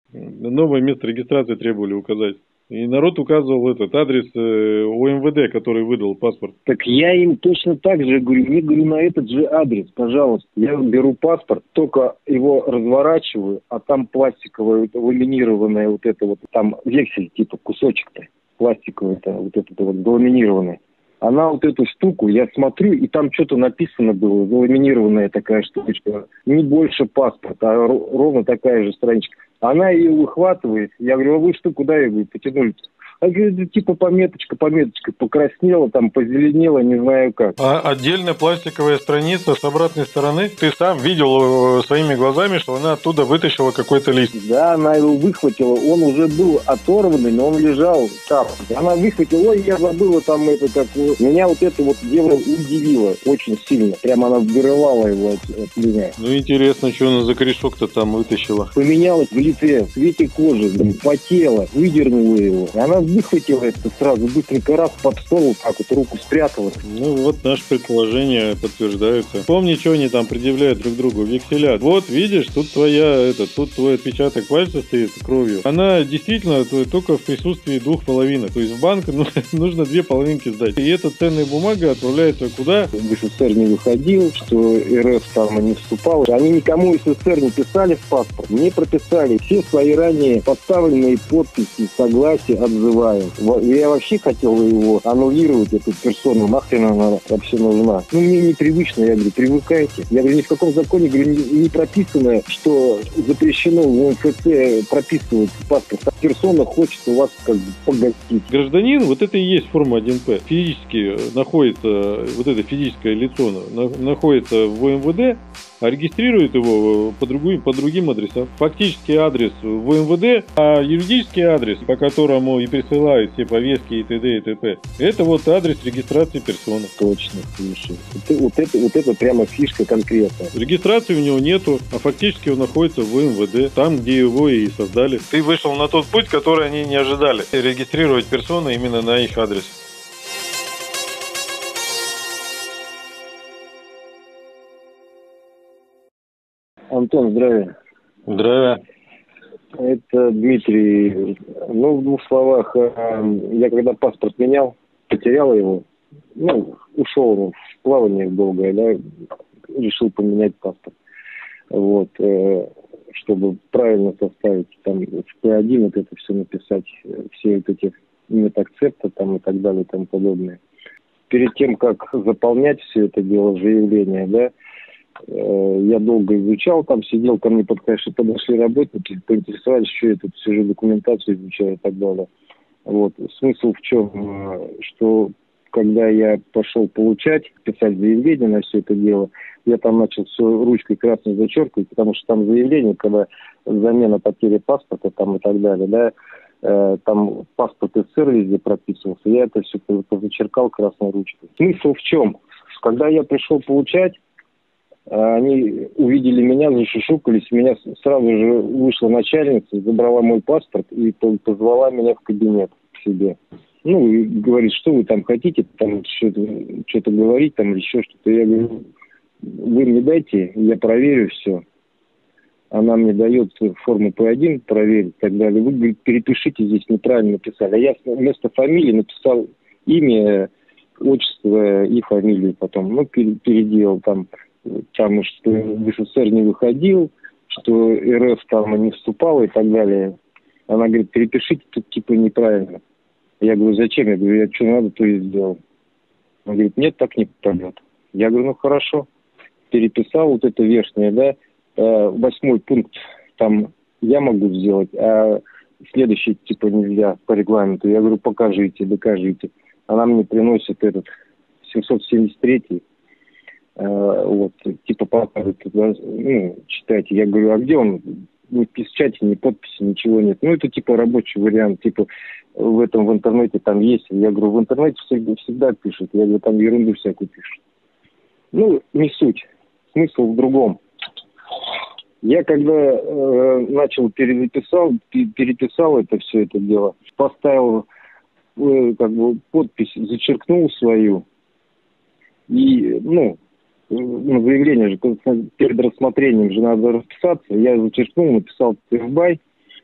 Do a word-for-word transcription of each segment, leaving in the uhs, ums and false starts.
Новое место регистрации требовали указать. И народ указывал этот адрес э, ОМВД, который выдал паспорт. Так я им точно так же говорю, мне говорю, на этот же адрес, пожалуйста. Я беру паспорт, только его разворачиваю, а там пластиковое, вот, ламинированное вот это вот, там вексель, типа кусочек-то, пластиковый, это, вот это вот, ламинированный. Она вот эту штуку, я смотрю, и там что-то написано было, заламинированная такая штучка, не больше паспорта, а ровно такая же страничка. Она ее выхватывает, я говорю, а вы что, куда я говорю, потянули? А говорю, типа пометочка, пометочка, покраснела, там, позеленела, не знаю как. А отдельная пластиковая страница с обратной стороны, ты сам видел своими глазами, что она оттуда вытащила какой-то лист. Да, она его выхватила, он уже был оторванный, но он лежал там. Она выхватила, ой, я забыла там это, как... Меня вот это вот дело удивило очень сильно. Прямо она вырывала его от, от меня. Ну, интересно, что она за корешок-то там вытащила. Поменялась в лице, в цвете кожи, блин, потела, выдернула его. Она выхватила это сразу, быстренько раз под стол, так вот руку спрятала. Ну, вот наши предположения подтверждаются. Помни, что они там предъявляют друг другу, векселя. Вот, видишь, тут твоя, это, тут твой отпечаток пальца стоит кровью. Она действительно только в присутствии двух половинок. То есть в банк ну, нужно две половинки сдать. И эта ценная бумага отправляется куда? В СССР не выходил, что РФ там не вступал. Они никому СССР не писали в паспорт. Мне прописали все свои ранее подставленные подписи, согласия, отзываем. Я вообще хотел его аннулировать, эту персону, нахрен она вообще нужна. Ну, мне непривычно, я говорю, привыкайте. Я говорю, ни в каком законе, говорю, не, не прописано, что запрещено в МФЦ прописывать паспорт. А персона хочет у вас как бы погостить. Гражданин, вот это и есть форма один П. Физически находится, вот это физическое лицо находится в ОМВД, а регистрирует его по другим, по другим адресам. Фактический адрес в МВД, а юридический адрес, по которому и присылают все повестки и т.д. и т.п. Это вот адрес регистрации персоны. Точно, слушай. Вот, вот, это, вот это прямо фишка конкретная. Регистрации у него нету, а фактически он находится в МВД, там, где его и создали. Ты вышел на тот путь, который они не ожидали. Регистрировать персоны именно на их адрес. Антон, здравия. Здравия. Это Дмитрий. Ну, в двух словах, я когда паспорт менял, потерял его, ну, ушел в плавание долгое, да, решил поменять паспорт. Вот, чтобы правильно составить, там, в П один вот это все написать, все вот эти метакцепты там и так далее и тому подобное. Перед тем, как заполнять все это дело, заявление, да, я долго изучал, там сидел, ко мне подошли, подошли работники, поинтересовались, что я тут сижу, документацию изучаю и так далее. Вот. Смысл в чем, что когда я пошел получать, писать заявление на все это дело, я там начал все ручкой красной зачеркивать, потому что там заявление, когда замена потери паспорта там и так далее, да, э, там паспорт СССР везде прописывался, я это все позачеркал красной ручкой. Смысл в чем? Когда я пришел получать, они увидели меня, зашушукались, меня сразу же вышла начальница, забрала мой паспорт и позвала меня в кабинет к себе. Ну, и говорит, что вы там хотите, там что-то, что-то говорить, там или еще что-то. Я говорю, вы мне дайте, я проверю все. Она мне дает форму П один проверить и так далее. Вы, говорит, перепишите, здесь неправильно написали. А я вместо фамилии написал имя, отчество и фамилию потом. Ну, переделал там. Там, что в СССР не выходил, что РФ там не вступал и так далее. Она говорит, перепишите, тут типа неправильно. Я говорю, зачем? Я говорю, я что надо, то и сделал. Она говорит, нет, так не пойдет. Я говорю, ну хорошо. Переписал вот это верхнее, да, восьмой пункт там я могу сделать, а следующий типа нельзя по регламенту. Я говорю, покажите, докажите. Она мне приносит этот семьсот семьдесят третий. Вот, типа показывает, ну, читайте. Я говорю, а где он? В печати, ни подписи, ничего нет. Ну, это типа рабочий вариант, типа в этом в интернете там есть. Я говорю, в интернете всегда, всегда пишут. Я говорю, там ерунду всякую пишут. Ну, не суть. Смысл в другом. Я когда э, начал переписал, переписал это все это дело, поставил э, как бы подпись, зачеркнул свою и, ну, на заявление же, перед рассмотрением же надо расписаться. Я зачеркнул, написал ТФБай,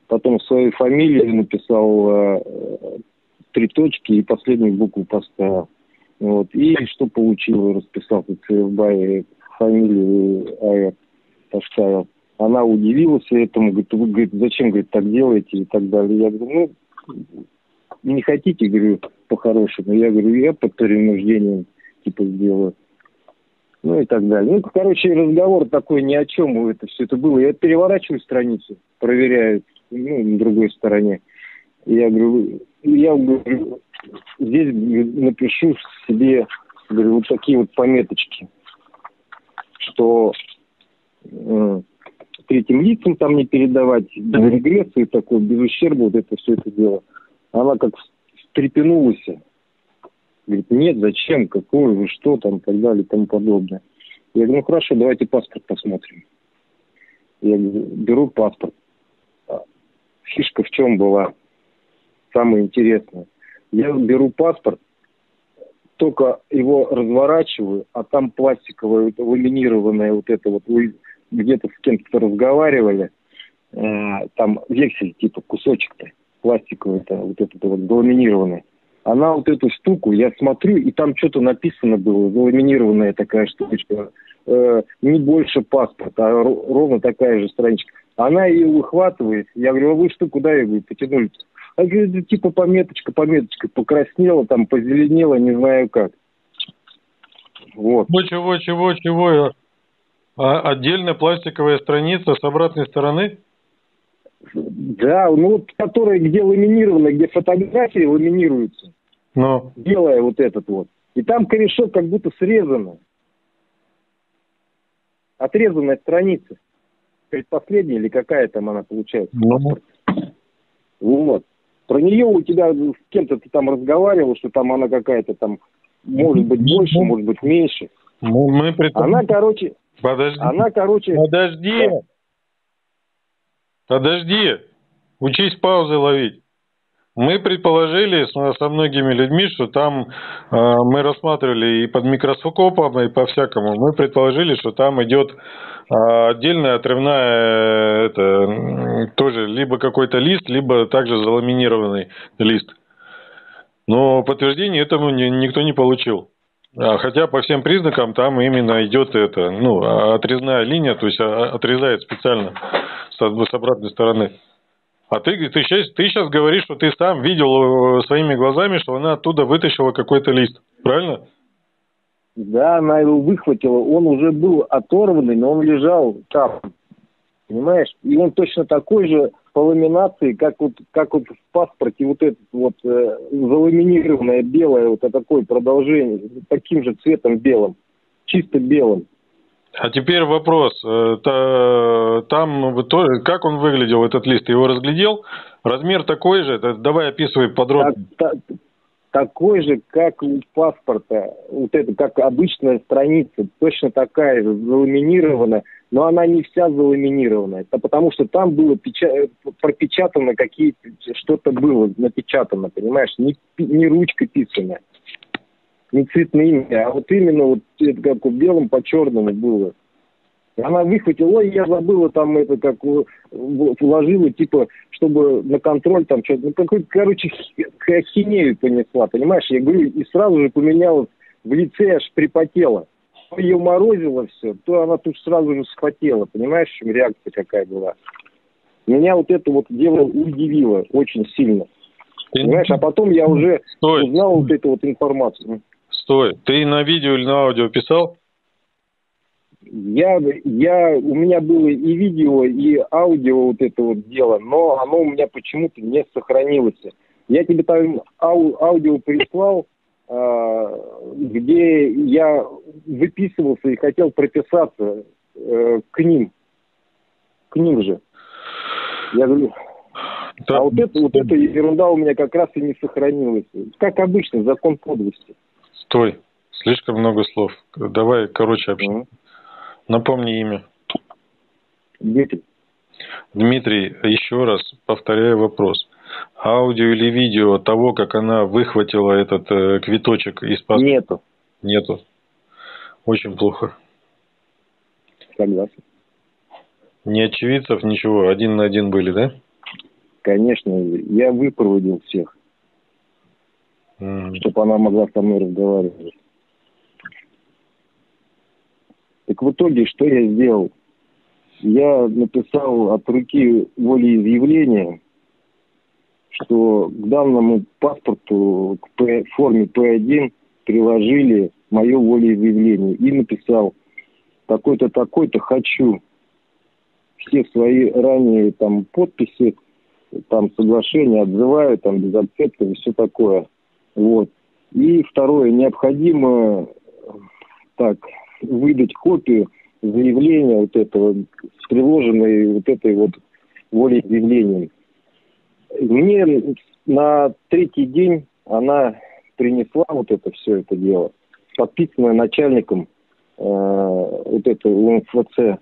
потом свою фамилию написал э, три точки и последнюю букву поставил. Вот. И что получил, расписал ЦФБ, фамилию АЭР поставил. Она удивилась этому, говорит, вы, говорит, зачем, говорит, так делаете и так далее. Я говорю, ну, не хотите, говорю, по-хорошему. Я говорю, я под принуждением, типа, сделаю. Ну и так далее. Ну, короче, разговор такой ни о чем это все это было. Я переворачиваю страницу, проверяю, ну, на другой стороне. Я говорю, я говорю, здесь напишу себе, говорю, вот такие вот пометочки, что э, третьим лицам там не передавать, без регресса и такой, без ущерба вот это все это дело. Она как встрепенулась. Говорит, нет, зачем, какой вы, что там, и так далее, и тому подобное. Я говорю, ну хорошо, давайте паспорт посмотрим. Я говорю, беру паспорт. Фишка в чем была? Самое интересное. Я беру паспорт, только его разворачиваю, а там пластиковое, вот, ламинированное вот это вот, вы где-то с кем-то разговаривали, э, там вексель, типа кусочек-то, пластиковый-то, вот этот вот ламинированный. Она вот эту штуку, я смотрю, и там что-то написано было, заламинированная такая штучка, э, не больше паспорта, а ровно такая же страничка. Она ее выхватывает, я говорю, а вы что, куда ее, говорю, потянули? А говорит, типа пометочка, пометочка, покраснела, там, позеленела, не знаю как. Вот. Чего, чего, чего? А отдельная пластиковая страница с обратной стороны? Да, ну вот, которая где ламинирована, где фотографии ламинируются. Но. Белая вот этот вот. И там корешок как будто срезано. Отрезанная страница. Предпоследняя или какая там она получается? Ну. Вот. Про нее у тебя с кем-то ты там разговаривал, что там она какая-то там, может быть больше, может быть меньше. Мы, мы притом... Она, короче... Подожди. Она, короче... Подожди. Да. Подожди. Учись паузы ловить. Мы предположили со, со многими людьми, что там э, мы рассматривали и под микроскопом, и по-всякому. Мы предположили, что там идет э, отдельная отрывная, это, тоже либо какой-то лист, либо также заламинированный лист. Но подтверждения этому ни, никто не получил. Хотя по всем признакам там именно идет это, ну, отрезная линия, то есть отрезает специально с, с обратной стороны. А ты, ты, сейчас, ты сейчас говоришь, что ты сам видел своими глазами, что она оттуда вытащила какой-то лист, правильно? Да, она его выхватила, он уже был оторванный, но он лежал там, понимаешь? И он точно такой же по ламинации, как вот, как вот в паспорте, вот это вот э, заламинированное белое, вот такое продолжение, таким же цветом белым, чисто белым. А теперь вопрос. Там как он выглядел, этот лист? Ты его разглядел? Размер такой же? Давай описывай подробно. Так, так, такой же, как у паспорта. Вот это, как обычная страница. Точно такая же, заламинированная. Но она не вся заламинированная. Это потому что там было печа... пропечатано какие-то... Что-то было напечатано, понимаешь? Не, не ручкой писано. Не цветными, а вот именно вот это как в белом по черному было. Она выхватила, ой, я забыла там это, как вложила, типа, чтобы на контроль там что-то, ну, какой-то, короче, ахинею понесла, понимаешь? Я говорю, и сразу же поменялась в лице, аж припотела. То ее морозило все, то она тут сразу же схватила, понимаешь, в чем реакция какая была. Меня вот это вот дело удивило очень сильно. Понимаешь, а потом я уже Стой. узнал вот эту вот информацию. Стой, ты на видео или на аудио писал? Я, я, у меня было и видео, и аудио вот это вот дело, но оно у меня почему-то не сохранилось. Я тебе там ау, аудио прислал, э, где я выписывался и хотел прописаться э, к ним. К ним же. Я говорю... Да. А вот это, вот эта ерунда у меня как раз и не сохранилась. Как обычно, закон подлости. Стой, слишком много слов. Давай, короче, общаться. Mm-hmm. Напомни имя. Дмитрий. Дмитрий, еще раз повторяю вопрос. Аудио или видео того, как она выхватила этот э, квиточек из паспорта? Нету. Нету. Очень плохо. Согласен. Ни очевидцев, ничего. Один на один были, да? Конечно, я выпроводил всех, mm. чтобы она могла со мной разговаривать. Так в итоге, что я сделал? Я написал от руки волеизъявление, что к данному паспорту, к П, форме П один, приложили мое волеизъявление. И написал, такой-то, такой-то хочу все свои ранее там подписи, там соглашения отзываю, там без отцепка и все такое. Вот. И второе, необходимо так выдать копию заявления вот этого, с приложенной вот этой вот волеизъявлением. Мне на третий день она принесла вот это все это дело, подписанное начальником э, вот этого УМФЦ,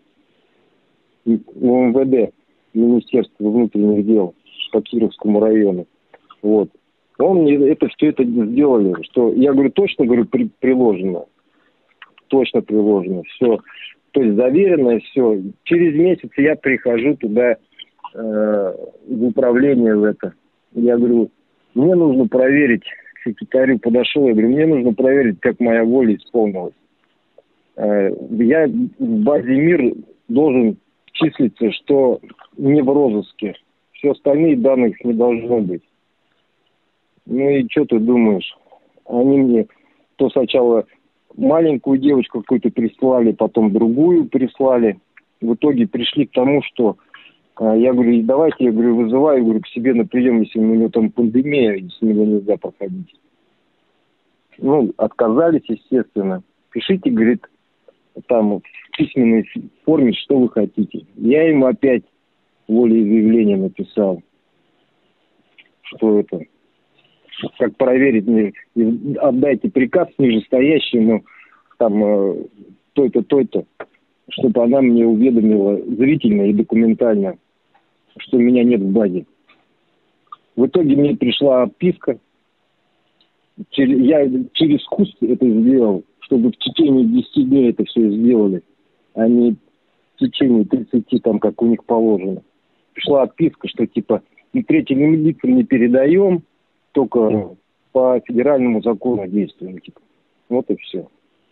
УМВД, Министерства внутренних дел по Кировскому району. Вот. Он мне это все это сделали, что я говорю, точно говорю, при, приложено. Точно приложено. Все. То есть заверено, все. Через месяц я прихожу туда э, в управление в это. Я говорю, мне нужно проверить, к секретарю подошел, я говорю, мне нужно проверить, как моя воля исполнилась. Э, я в базе МИР должен числиться, что не в розыске. Все остальные данных не должно быть. Ну и что ты думаешь? Они мне то сначала маленькую девочку какую-то прислали, потом другую прислали. В итоге пришли к тому, что э, я говорю, давайте, я говорю, вызываю, говорю, к себе на прием, если у него там пандемия, если него нельзя проходить. Ну, отказались, естественно. Пишите, говорит, там в письменной форме, что вы хотите. Я ему опять волеизъявление написал. Что это? Как проверить мне, отдайте приказ нижестоящему, там, э, то-то, то-то, чтобы она мне уведомила зрительно и документально, что меня нет в базе. В итоге мне пришла отписка. Через, я через куст это сделал, чтобы в течение десяти дней это все сделали, а не в течение тридцати, там, как у них положено. Пришла отписка, что типа и третьим лицам не передаем, только по федеральному закону действуем. Типа. Вот и все.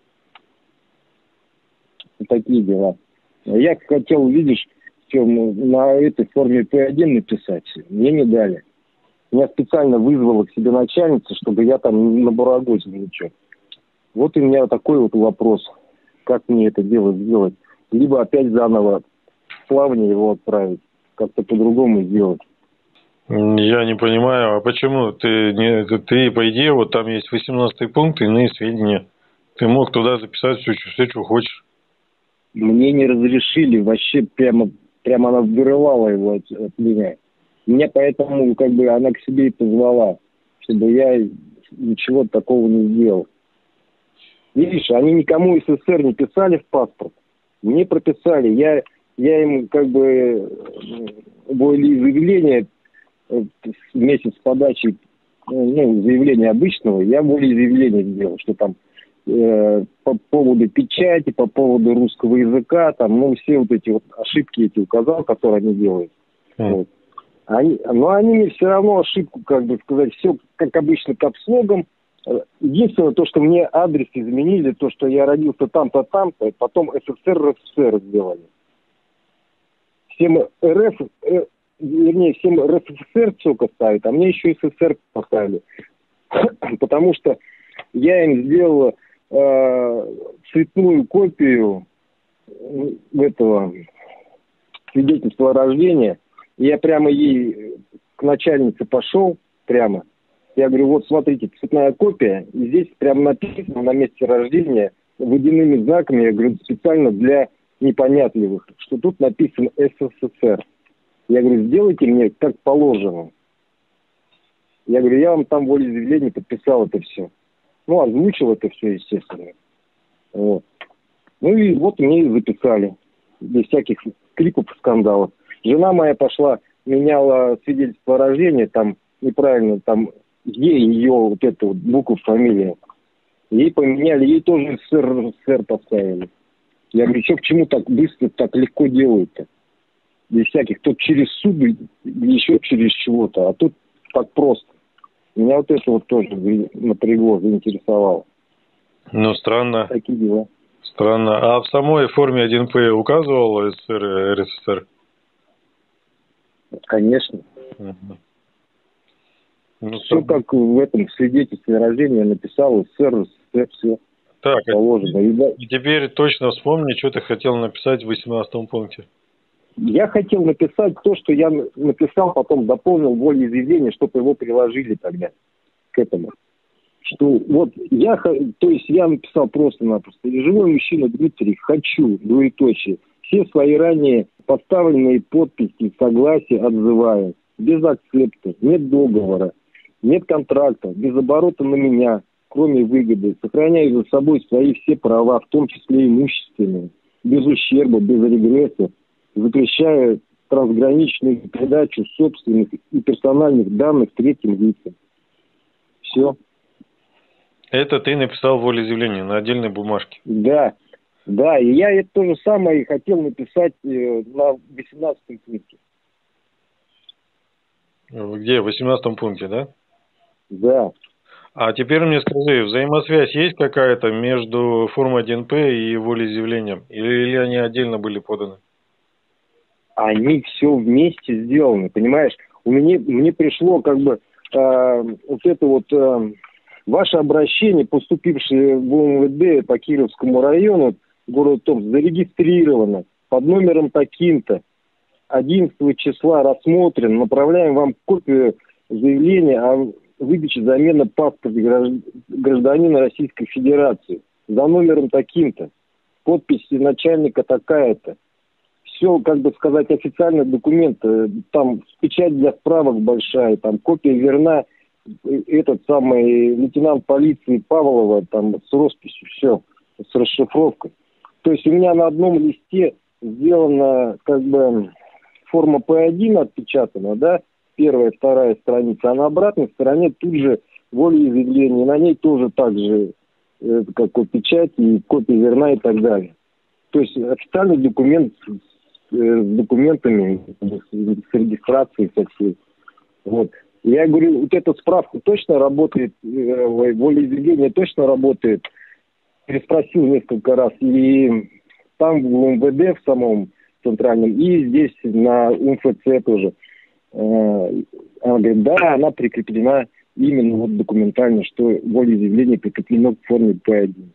Вот такие дела. Я хотел, видишь, на этой форме П один написать. Мне не дали. Меня специально вызвала к себе начальница, чтобы я там набурагозил ничего. Вот у меня такой вот вопрос. Как мне это дело сделать? Либо опять заново в плавание его отправить. Как-то по-другому сделать. Я не понимаю, а почему ты, не, ты, по идее, вот там есть восемнадцатый пункт, иные сведения. Ты мог туда записать все, все, что хочешь. Мне не разрешили, вообще прямо, прямо она вырывала его от, от меня. Меня поэтому, как бы, она к себе и позвала, чтобы я ничего такого не сделал. Видишь, они никому СССР не писали в паспорт. Мне прописали. Я, я им, как бы, волеизъявление вместе с подачей, ну, заявления обычного, я волеизъявление сделал, что там э, по поводу печати, по поводу русского языка, там, ну, все вот эти вот ошибки эти указал, которые они делают. Mm. Вот. Они, но они мне все равно ошибку, как бы сказать, все как обычно капслогом. Единственное, то, что мне адрес изменили, то, что я родился там-то, там-то, и потом СССР, РСФСР сделали. Всем РФ, э, вернее, всем РСФСР только ставят, а мне еще и СССР поставили. Потому что я им сделал э, цветную копию этого свидетельства о рождении. Я прямо ей к начальнице пошел, прямо. Я говорю, вот смотрите, цветная копия, и здесь прямо написано на месте рождения водяными знаками, я говорю, специально для непонятливых, что тут написано СССР. Я говорю, сделайте мне как положено. Я говорю, я вам там волеизъявление подписал это все. Ну, озвучил это все, естественно. Вот. Ну и вот мне и записали. Без всяких криков и скандалов. Жена моя пошла, меняла свидетельство о рождении, там неправильно, там ей ее вот эту вот букву фамилии. Ей поменяли, ей тоже СССР поставили. Я говорю, что к чему так быстро, так легко делают-то? без всяких, то через суды, еще через чего-то, а тут так просто. Меня вот это вот тоже напрягло, заинтересовало. Ну, странно. Такие дела. Странно. А в самой форме один П указывал СССР и РСФСР? Конечно. Угу. Ну, все там, как в этом свидетельстве о рождении написал СССР, СССР, все так, положено. И, да. И теперь точно вспомни, что ты хотел написать в восемнадцатом пункте. Я хотел написать то, что я написал, потом дополнил волеизъявление, чтобы его приложили тогда к этому. Что вот я, то есть я написал просто-напросто: живой мужчина Дмитрий, хочу, двоеточие, все свои ранее поставленные подписи согласия отзываю, без акцепта, нет договора, нет контракта, без оборота на меня, кроме выгоды, сохраняю за собой свои все права, в том числе имущественные, без ущерба, без регресса, запрещаю трансграничную передачу собственных и персональных данных третьим лицам. Все. Это ты написал волеизъявление на отдельной бумажке? Да, да, и я это то же самое и хотел написать э, на восемнадцатом пункте. Где? В восемнадцатом пункте, да? Да. А теперь мне скажи, взаимосвязь есть какая-то между формой один П и волеизъявлением? Или, или они отдельно были поданы? Они все вместе сделаны, понимаешь? У меня, мне пришло как бы э, вот это вот э, ваше обращение, поступившее в УМВД по Кировскому району, город Томск, зарегистрировано под номером таким-то, одиннадцатого числа рассмотрено, направляем вам копию заявления о выдаче замены паспорта гражданина Российской Федерации за номером таким-то, подпись начальника такая-то. Все, как бы сказать, официальный документ, там печать для справок большая, там копия верна, этот самый лейтенант полиции Павлова, там с росписью, все, с расшифровкой. То есть у меня на одном листе сделана как бы форма П один отпечатана, да, первая, вторая страница, а на обратной стороне тут же волеизъявление, на ней тоже так же, э, как вот печать и копия верна и так далее. То есть официальный документ с, э, с документами, с регистрацией со всей. Вот. Я говорю, вот эта справка точно работает, э, волеизъявление точно работает. Переспросил несколько раз. И там в УМВД в самом центральном, и здесь на УМФЦ тоже. Она говорит, да, она прикреплена именно вот документально, что волеизъявление прикреплено к форме П один.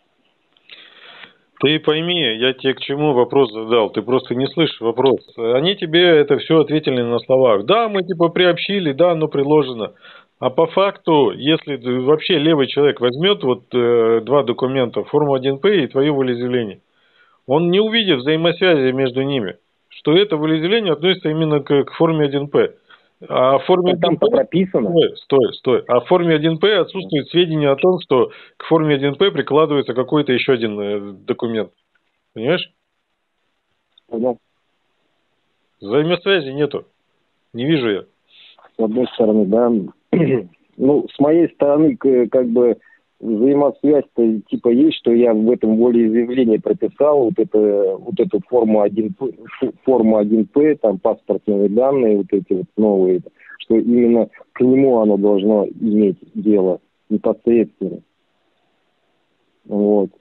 Ты пойми, я тебе к чему вопрос задал, ты просто не слышишь вопрос. Они тебе это все ответили на словах. Да, мы типа приобщили, да, оно приложено. А по факту, если вообще левый человек возьмет вот э, два документа, форму один П и твое волеизъявление, он не увидит взаимосвязи между ними, что это волеизъявление относится именно к, к форме один П. А в форме один П... прописано. Стой, стой, стой. А в форме один П отсутствует сведения о том, что к форме один П прикладывается какой-то еще один документ. Понимаешь? Понял. Взаимосвязи нету. Не вижу я. С одной стороны, да. Ну, с моей стороны, как бы взаимосвязь-то типа есть, что я в этом волеизъявлении прописал вот, это, вот эту форму один П, форму один П, там паспортные данные, вот эти вот новые, что именно к нему оно должно иметь дело непосредственно. Вот.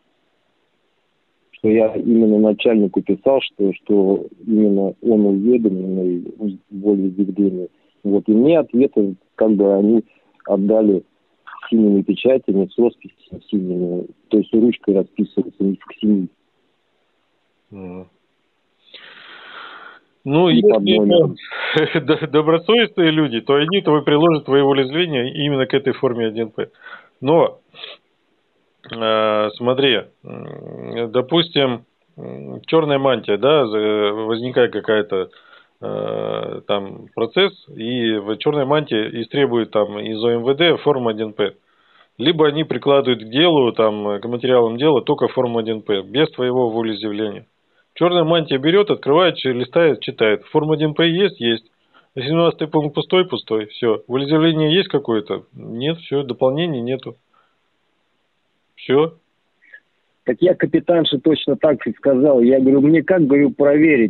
Что я именно начальнику писал, что, что именно он уведомленный в волеизъявлении. Вот. И мне ответы, как бы они отдали синими печатями, с росписями синими, то есть ручкой расписывается, не к синим. Mm. Ну, если добросовестные люди, то они то приложат твое волеизъявление именно к этой форме один П. Но, э, смотри, допустим, черная мантия, да, возникает какая-то э, там процесс, и в черной мантии истребует там из ОМВД форму один П. Либо они прикладывают к делу, там, к материалам дела только форму один П, без твоего волеизъявления. Черная мантия берет, открывает, листает, читает. Форма один П есть? Есть. семнадцатый пункт пустой? Пустой. Все. Волеизъявление есть какое-то? Нет, все, дополнений нету. Все. Так я капитанше точно так и сказал. Я говорю, мне как, говорю, проверить,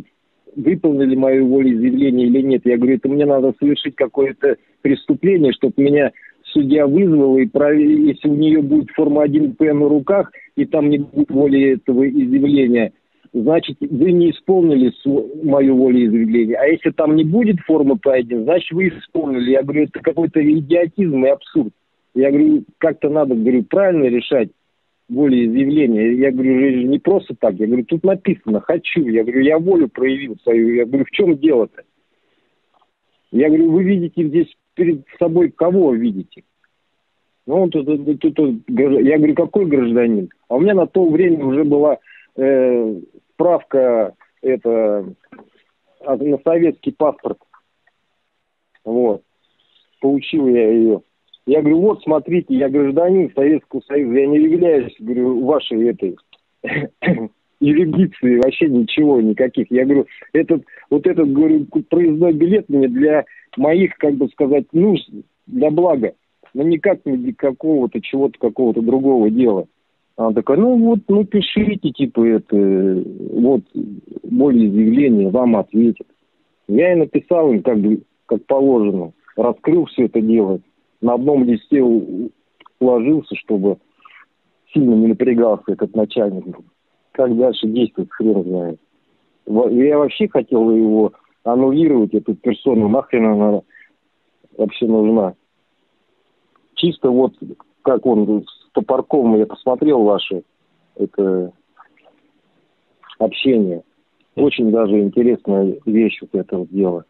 выполнили мое волеизъявление или нет. Я говорю, это мне надо совершить какое-то преступление, чтобы меня судья вызвал, и проверил, если у нее будет форма один П на руках, и там не будет воли этого изъявления, значит, вы не исполнили мое волеизъявление. А если там не будет формы П один, значит, вы исполнили. Я говорю, это какой-то идиотизм и абсурд. Я говорю, как-то надо, говорю, правильно решать волеизъявление. Я говорю, не просто так. Я говорю, тут написано «хочу». Я говорю, я волю проявил свою. Я говорю, в чем дело-то? Я говорю, вы видите здесь перед собой кого видите? Ну, он тут, тут, тут, тут, я говорю, какой гражданин? А у меня на то время уже была э, справка это, на советский паспорт. Вот. Получил я ее. Я говорю, вот, смотрите, я гражданин Советского Союза, я не являюсь, говорю, вашей этой юрисдикции, вообще ничего, никаких. Я говорю, этот, вот этот, говорю, проездной билет мне для моих, как бы сказать, нужд, для блага, но никак не для какого-то, чего-то, какого-то другого дела. Она такая, ну вот, ну пишите, типа, это, вот, волеизъявление, вам ответят. Я и написал им, как бы, как положено, раскрыл все это дело. На одном листе уложился, чтобы сильно не напрягался этот начальник. Как дальше действовать, хрен знает. Я вообще хотел его аннулировать, эту персону, нахрен она вообще нужна. Чисто вот, как он с Топорковым, я посмотрел ваше это общение. Очень даже интересная вещь вот это вот дело.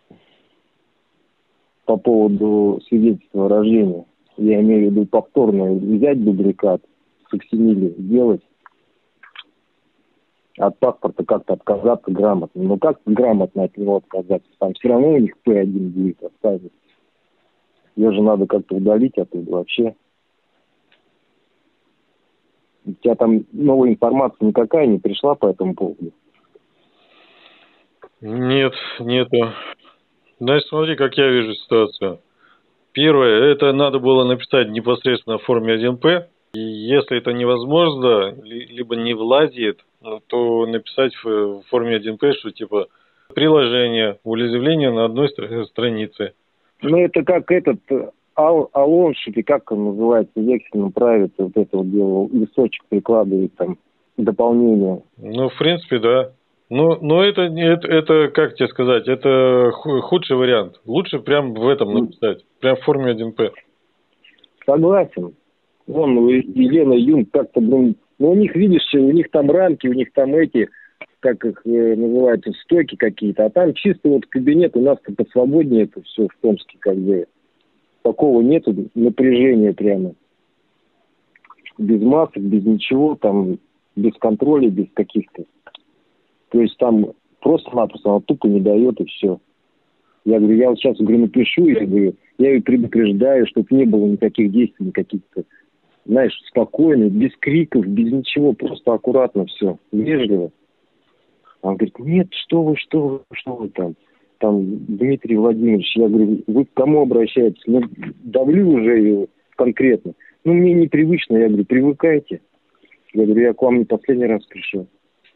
По поводу свидетельства о рождении. Я имею в виду повторно взять дубликат, факсимиле сделать, от паспорта как-то отказаться грамотно. Но как грамотно от него отказаться? Там все равно у них П один будет оставить. Ее же надо как-то удалить оттуда вообще. У тебя там новая информация никакая не пришла по этому поводу? Нет, нету. Значит, смотри, как я вижу ситуацию. Первое, это надо было написать непосредственно в форме один П. И если это невозможно, либо не влазит, то написать в форме один П, что типа приложение, волеизъявление на одной странице. Ну, это как этот ал, алонш, или как он называется, в вексельном праве, вот это вот дело, листочек прикладывает там, дополнение. Ну, в принципе, да. Ну, но это, это, это, как тебе сказать, это худший вариант. Лучше прям в этом написать, прям в форме один П. Согласен. Вон, Елена Юнг как-то, блин, ну, у них, видишь, у них там рамки, у них там эти, как их э, называются, стойки какие-то, а там чисто вот кабинет, у нас-то посвободнее это все в Томске, как бы. Такого нету напряжения прямо. Без масок, без ничего, там, без контроля, без каких-то. То есть там просто-напросто она тупо не дает, и все. Я говорю, я вот сейчас, говорю, напишу, я говорю, я ее предупреждаю, чтобы не было никаких действий, никаких-то, знаешь, спокойно, без криков, без ничего, просто аккуратно все, вежливо. Он говорит, нет, что вы, что вы, что вы там, там, Дмитрий Владимирович, я говорю, вы к кому обращаетесь? Ну, давлю уже ее конкретно. Ну, мне непривычно, я говорю, привыкайте. Я говорю, я к вам не последний раз пришел.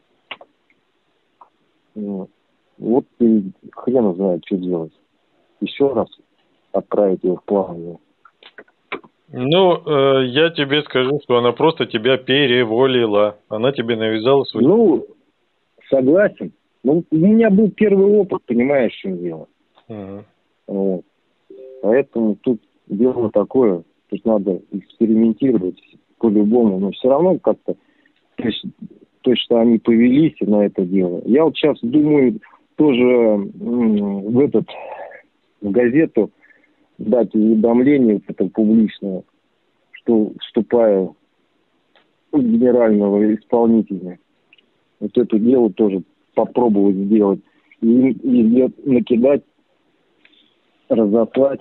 Вот, вот и хрен знает, что делать. Еще раз отправить его в плавание. Ну, э, я тебе скажу, что она просто тебя переволила. Она тебе навязала свой... Ну, согласен. Ну, у меня был первый опыт, понимаешь, в чем дело. Uh-huh. Вот. Поэтому тут дело такое. Тут надо экспериментировать по-любому. Но все равно как-то... То есть, то, что они повелись на это дело. Я вот сейчас думаю тоже в этот в газету дать уведомление вот это публичное, что вступаю в генерального исполнителя. Вот это дело тоже попробовать сделать. И везде накидать, разослать.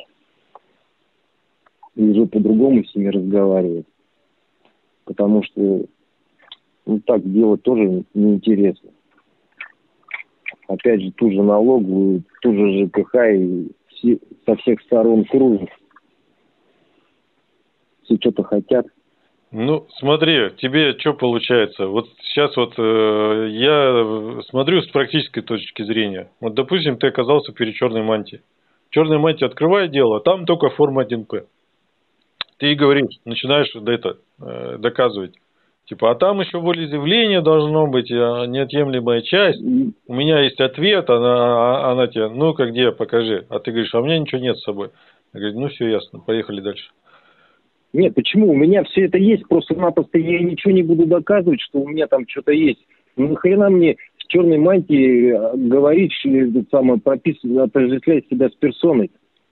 И уже по-другому с ними разговаривать. Потому что ну, так делать тоже неинтересно. Опять же, ту же налоговую, ту же ЖКХ и все, со всех сторон кружат. Все что-то хотят. Ну, смотри, тебе что получается? Вот сейчас вот э, я смотрю с практической точки зрения. Вот, допустим, ты оказался перед черной мантией. Черная мантия открывает дело, а там только форма один пэ. Ты и говоришь, начинаешь это, э, доказывать. Типа, а там еще волеизъявление должно быть, а, неотъемлемая часть. У меня есть ответ, она, она тебе, ну-ка где, покажи. А ты говоришь, а у меня ничего нет с собой. Я говорю, ну все ясно, поехали дальше. Нет, почему? У меня все это есть, просто-напросто я ничего не буду доказывать, что у меня там что-то есть. Ну, нахрена мне в черной мантии говорить, самое, прописывать, отождествлять себя с персоной?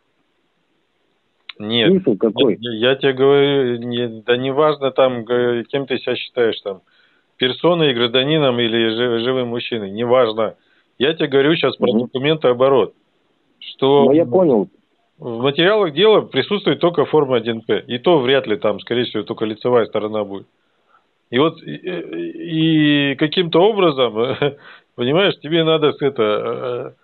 Нет, смысл какой? Я, я тебе говорю, не, да не важно там, кем ты себя считаешь там, персоной, гражданином или жив, живым мужчиной, не важно. Я тебе говорю сейчас про угу. документооборот, что ну, я понял. В материалах дела присутствует только форма один пэ, и то вряд ли там, скорее всего, только лицевая сторона будет. И вот и, и каким-то образом, понимаешь, тебе надо с это...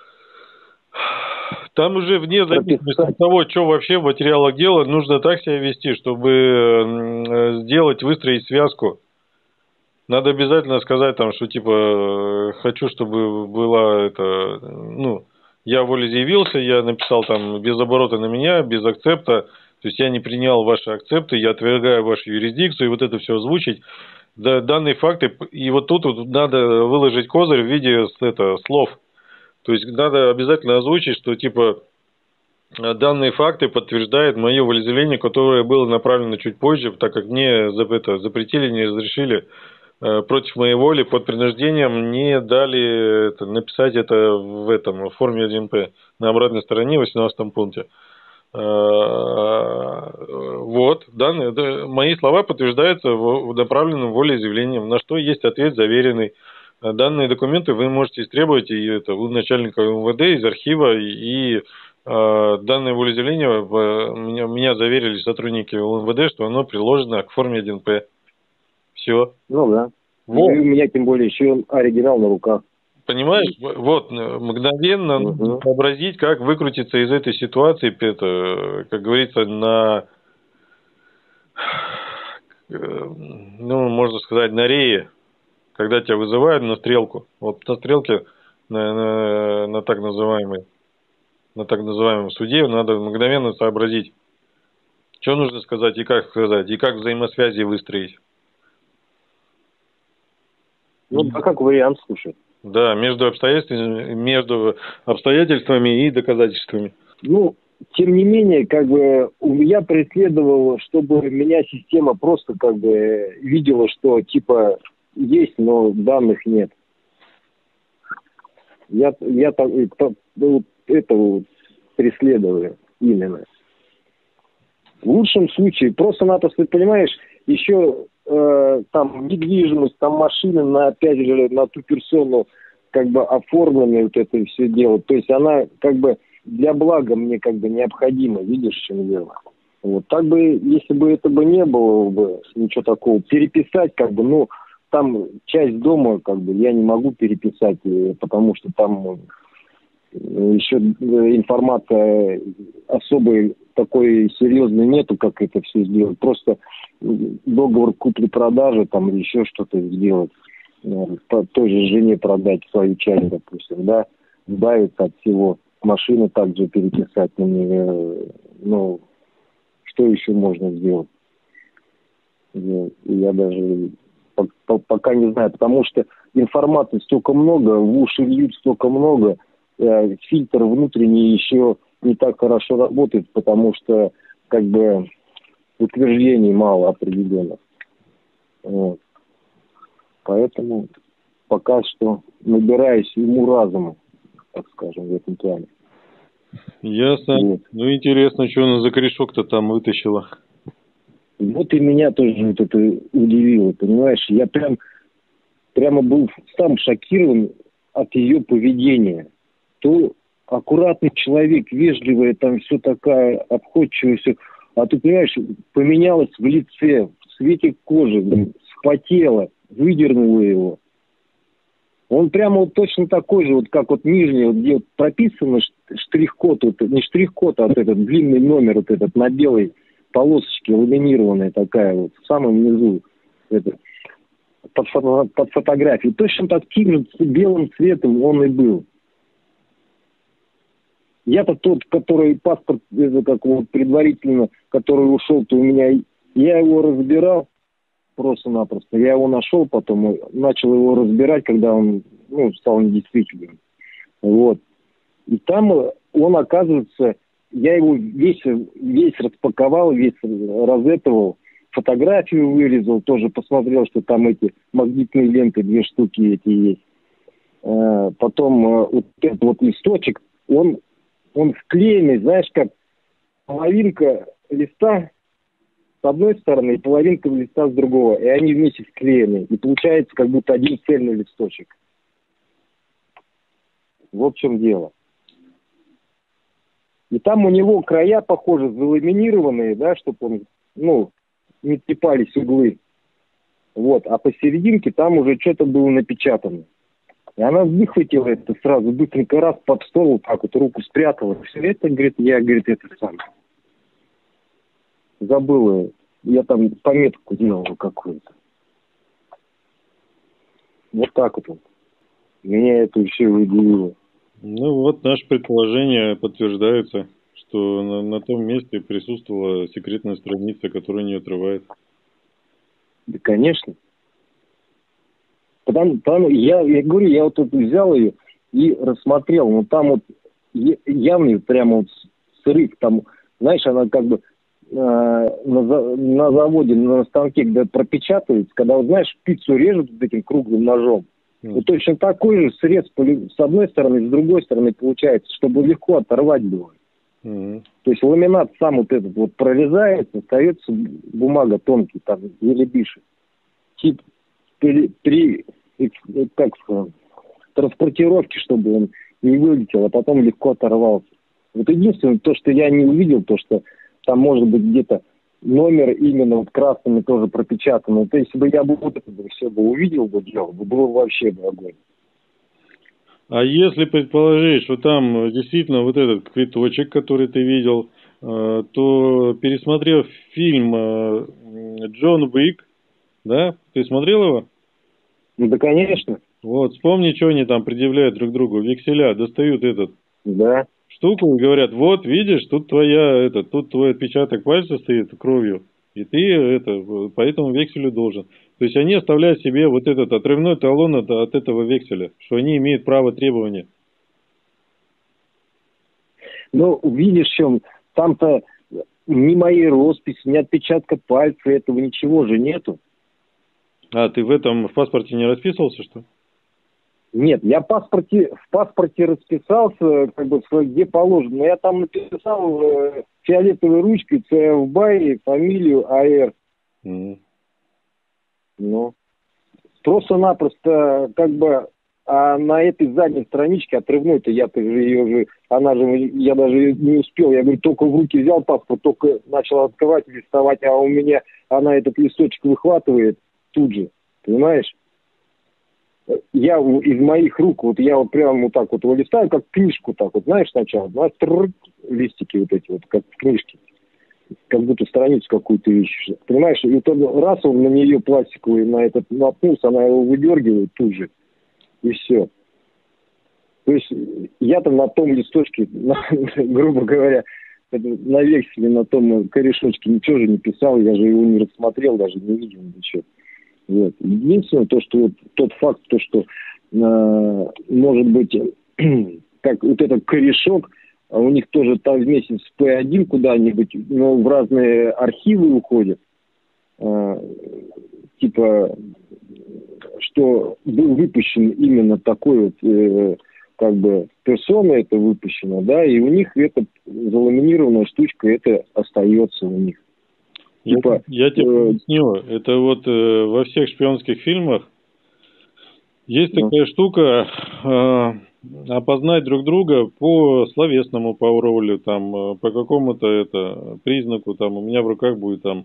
Там уже вне зависимости от того, что вообще в материалах дела, нужно так себя вести, чтобы сделать, выстроить связку. Надо обязательно сказать там, что типа хочу, чтобы была это, ну, я волеизъявился, я написал там без оборота на меня, без акцепта, то есть я не принял ваши акцепты, я отвергаю вашу юрисдикцию, и вот это все озвучить. Да, данные факты, и вот тут вот надо выложить козырь в виде это, слов. То есть надо обязательно озвучить, что типа данные факты подтверждают мое волеизъявление, которое было направлено чуть позже, так как мне это, запретили, не разрешили против моей воли, под принуждением не дали это, написать это в этом в форме один пэ на обратной стороне в восемнадцатом пункте. Вот, данные, да, мои слова подтверждаются в направленным волеизъявлением, на что есть ответ заверенный. Данные документы вы можете истребовать и это, у начальника эм вэ дэ из архива, и, и данное волеизъявление меня, меня заверили сотрудники эм вэ дэ, что оно приложено к форме один пэ. Все. Ну да. Вот. И у меня тем более еще оригинал на руках. Понимаешь, вот мгновенно угу. сообразить, как выкрутиться из этой ситуации, это, как говорится, на, ну, можно сказать, на рее, когда тебя вызывают на стрелку. Вот на стрелке, на, на, на так называемой, на так называемом суде надо мгновенно сообразить, что нужно сказать и как сказать, и как взаимосвязи выстроить. Ну, а как вариант, слушай. Да, между обстоятельствами, между обстоятельствами и доказательствами. Ну, тем не менее, как бы я преследовал, чтобы меня система просто как бы видела, что типа есть, но данных нет. Я, я так, это вот преследую именно. В лучшем случае, просто-напросто, понимаешь, еще э, там недвижимость, там машины, на, опять же, на ту персону как бы оформлены вот это все дело. То есть она как бы для блага мне как бы необходима, видишь, в чем дело. Вот. Так бы, если бы это бы не было бы ничего такого, переписать как бы, ну, там часть дома как бы я не могу переписать, потому что там еще информация особой такой серьезной нету, как это все сделать. Просто договор купли-продажи там или еще что-то сделать. По той же жене продать свою часть, допустим, да, избавиться от всего. Машину также переписать. Ну, что еще можно сделать? Я даже пока не знаю, потому что информации столько много, в уши льют столько много, фильтр внутренний еще не так хорошо работает, потому что как бы утверждений мало определенных. Вот. Поэтому пока что набираюсь уму-разуму, так скажем, в этом плане. Ясно. Вот. Ну, интересно, что она за корешок-то там вытащила. Вот и меня тоже вот это удивило, понимаешь? Я прям прямо был сам шокирован от ее поведения. То аккуратный человек, вежливая, там все такая, обходчивая, все. А ты, понимаешь, поменялась в лице, в цвете кожи, вспотела, выдернула его. Он прямо вот точно такой же, вот как вот нижний, вот где вот прописано штрих-код, вот, не штрих-код, а вот этот длинный номер вот этот на белой полосочки ламинированная такая вот, в самом низу, это, под, фото, под фотографией. Точно таким же белым цветом он и был. Я-то тот, который паспорт, это как вот предварительно, который ушел, то у меня, я его разбирал просто-напросто. Я его нашел потом, начал его разбирать, когда он, ну, стал недействительным. Вот. И там он, оказывается, я его весь, весь распаковал, весь разэтовал, фотографию вырезал, тоже посмотрел, что там эти магнитные ленты, две штуки эти есть. Потом вот этот вот листочек, он Он вклеенный, знаешь, как половинка листа с одной стороны и половинка листа с другого. И они вместе склеены. И получается как будто один цельный листочек. Вот в чем дело. И там у него края, похоже, заламинированные, да, чтобы он, ну, не трепались углы. Вот. А посерединке там уже что-то было напечатано. И она выхватила это сразу, быстренько раз под стол, так вот руку спрятала. Все это, говорит, я, говорит, это сам. Забыла. Я там пометку делал какую-то. Вот так вот. Меня это еще удивило. Ну вот, наши предположения подтверждаются, что на, на том месте присутствовала секретная страница, которая не отрывает. Да, конечно. Потому, потому я, я говорю, я вот тут взял ее и рассмотрел. Ну там вот явный прямо вот срыв. Там, знаешь, она как бы э, на, на заводе, на станке, когда пропечатывается, когда, вот, знаешь, пиццу режут вот этим круглым ножом. Mm. Вот точно такой же срез с одной стороны, с другой стороны получается, чтобы легко оторвать было. Mm. То есть ламинат сам вот этот вот прорезается, остается бумага тонкий, там, еле дышит. Тип при, при как сказать, транспортировке, чтобы он не вылетел, а потом легко оторвался. Вот единственное, то, что я не увидел, то, что там может быть где-то номер именно вот красными тоже пропечатано. То есть, если бы я бы вот это бы все бы увидел, бы делал, бы было вообще бы огонь. А если предположить, что там действительно вот этот квиточек, который ты видел, то, пересмотрев фильм «Джон Уик», да, ты смотрел его? Ну да, конечно. Вот, вспомни, что они там предъявляют друг другу. Векселя достают этот да. штуку и говорят, вот, видишь, тут твоя, это, тут твой отпечаток пальца стоит кровью, и ты это, по этому векселю должен. То есть они оставляют себе вот этот отрывной талон от, от этого векселя, что они имеют право требования. Ну, видишь, в чем, там-то ни моей росписи, ни отпечатка пальца, этого ничего же нету. А, ты в этом, в паспорте не расписывался, что? Нет, я в паспорте, в паспорте расписался, как бы, где положено. Но я там написал э, фиолетовой ручкой ЦФБай, фамилию АР. Mm. Ну, просто-напросто, как бы, а на этой задней страничке отрывной-то, я-то же ее же, она же, я даже не успел, я, говорю, только в руки взял паспорт, только начал открывать, листовать, а у меня, она этот листочек выхватывает тут же, понимаешь? Я из моих рук, вот я вот прямо вот так вот его листаю, как книжку так вот, знаешь, сначала, знаешь, трррр, листики вот эти вот, как в книжке, как будто страницу какую-то ищешь, понимаешь? И вот раз он на нее пластиковый, на этот наткнулся, она его выдергивает тут же, и все. То есть я-то на том листочке, на, грубо говоря, на векселе, на том корешочке ничего же не писал, я же его не рассмотрел, даже не видел ничего. Вот. Единственное, то, что вот тот факт, то, что э, может быть, как вот этот корешок, а у них тоже там вместе с Пэ один куда-нибудь, но в разные архивы уходят, э, типа, что был выпущен именно такой вот, э, как бы, персона это выпущена, да, и у них эта заламинированная штучка, это остается у них. Типа, я, я тебе э, объясню. Это вот э, во всех шпионских фильмах есть ну. такая штука э, опознать друг друга по словесному паролю, там, э, по какому-то это признаку, там, у меня в руках будет там,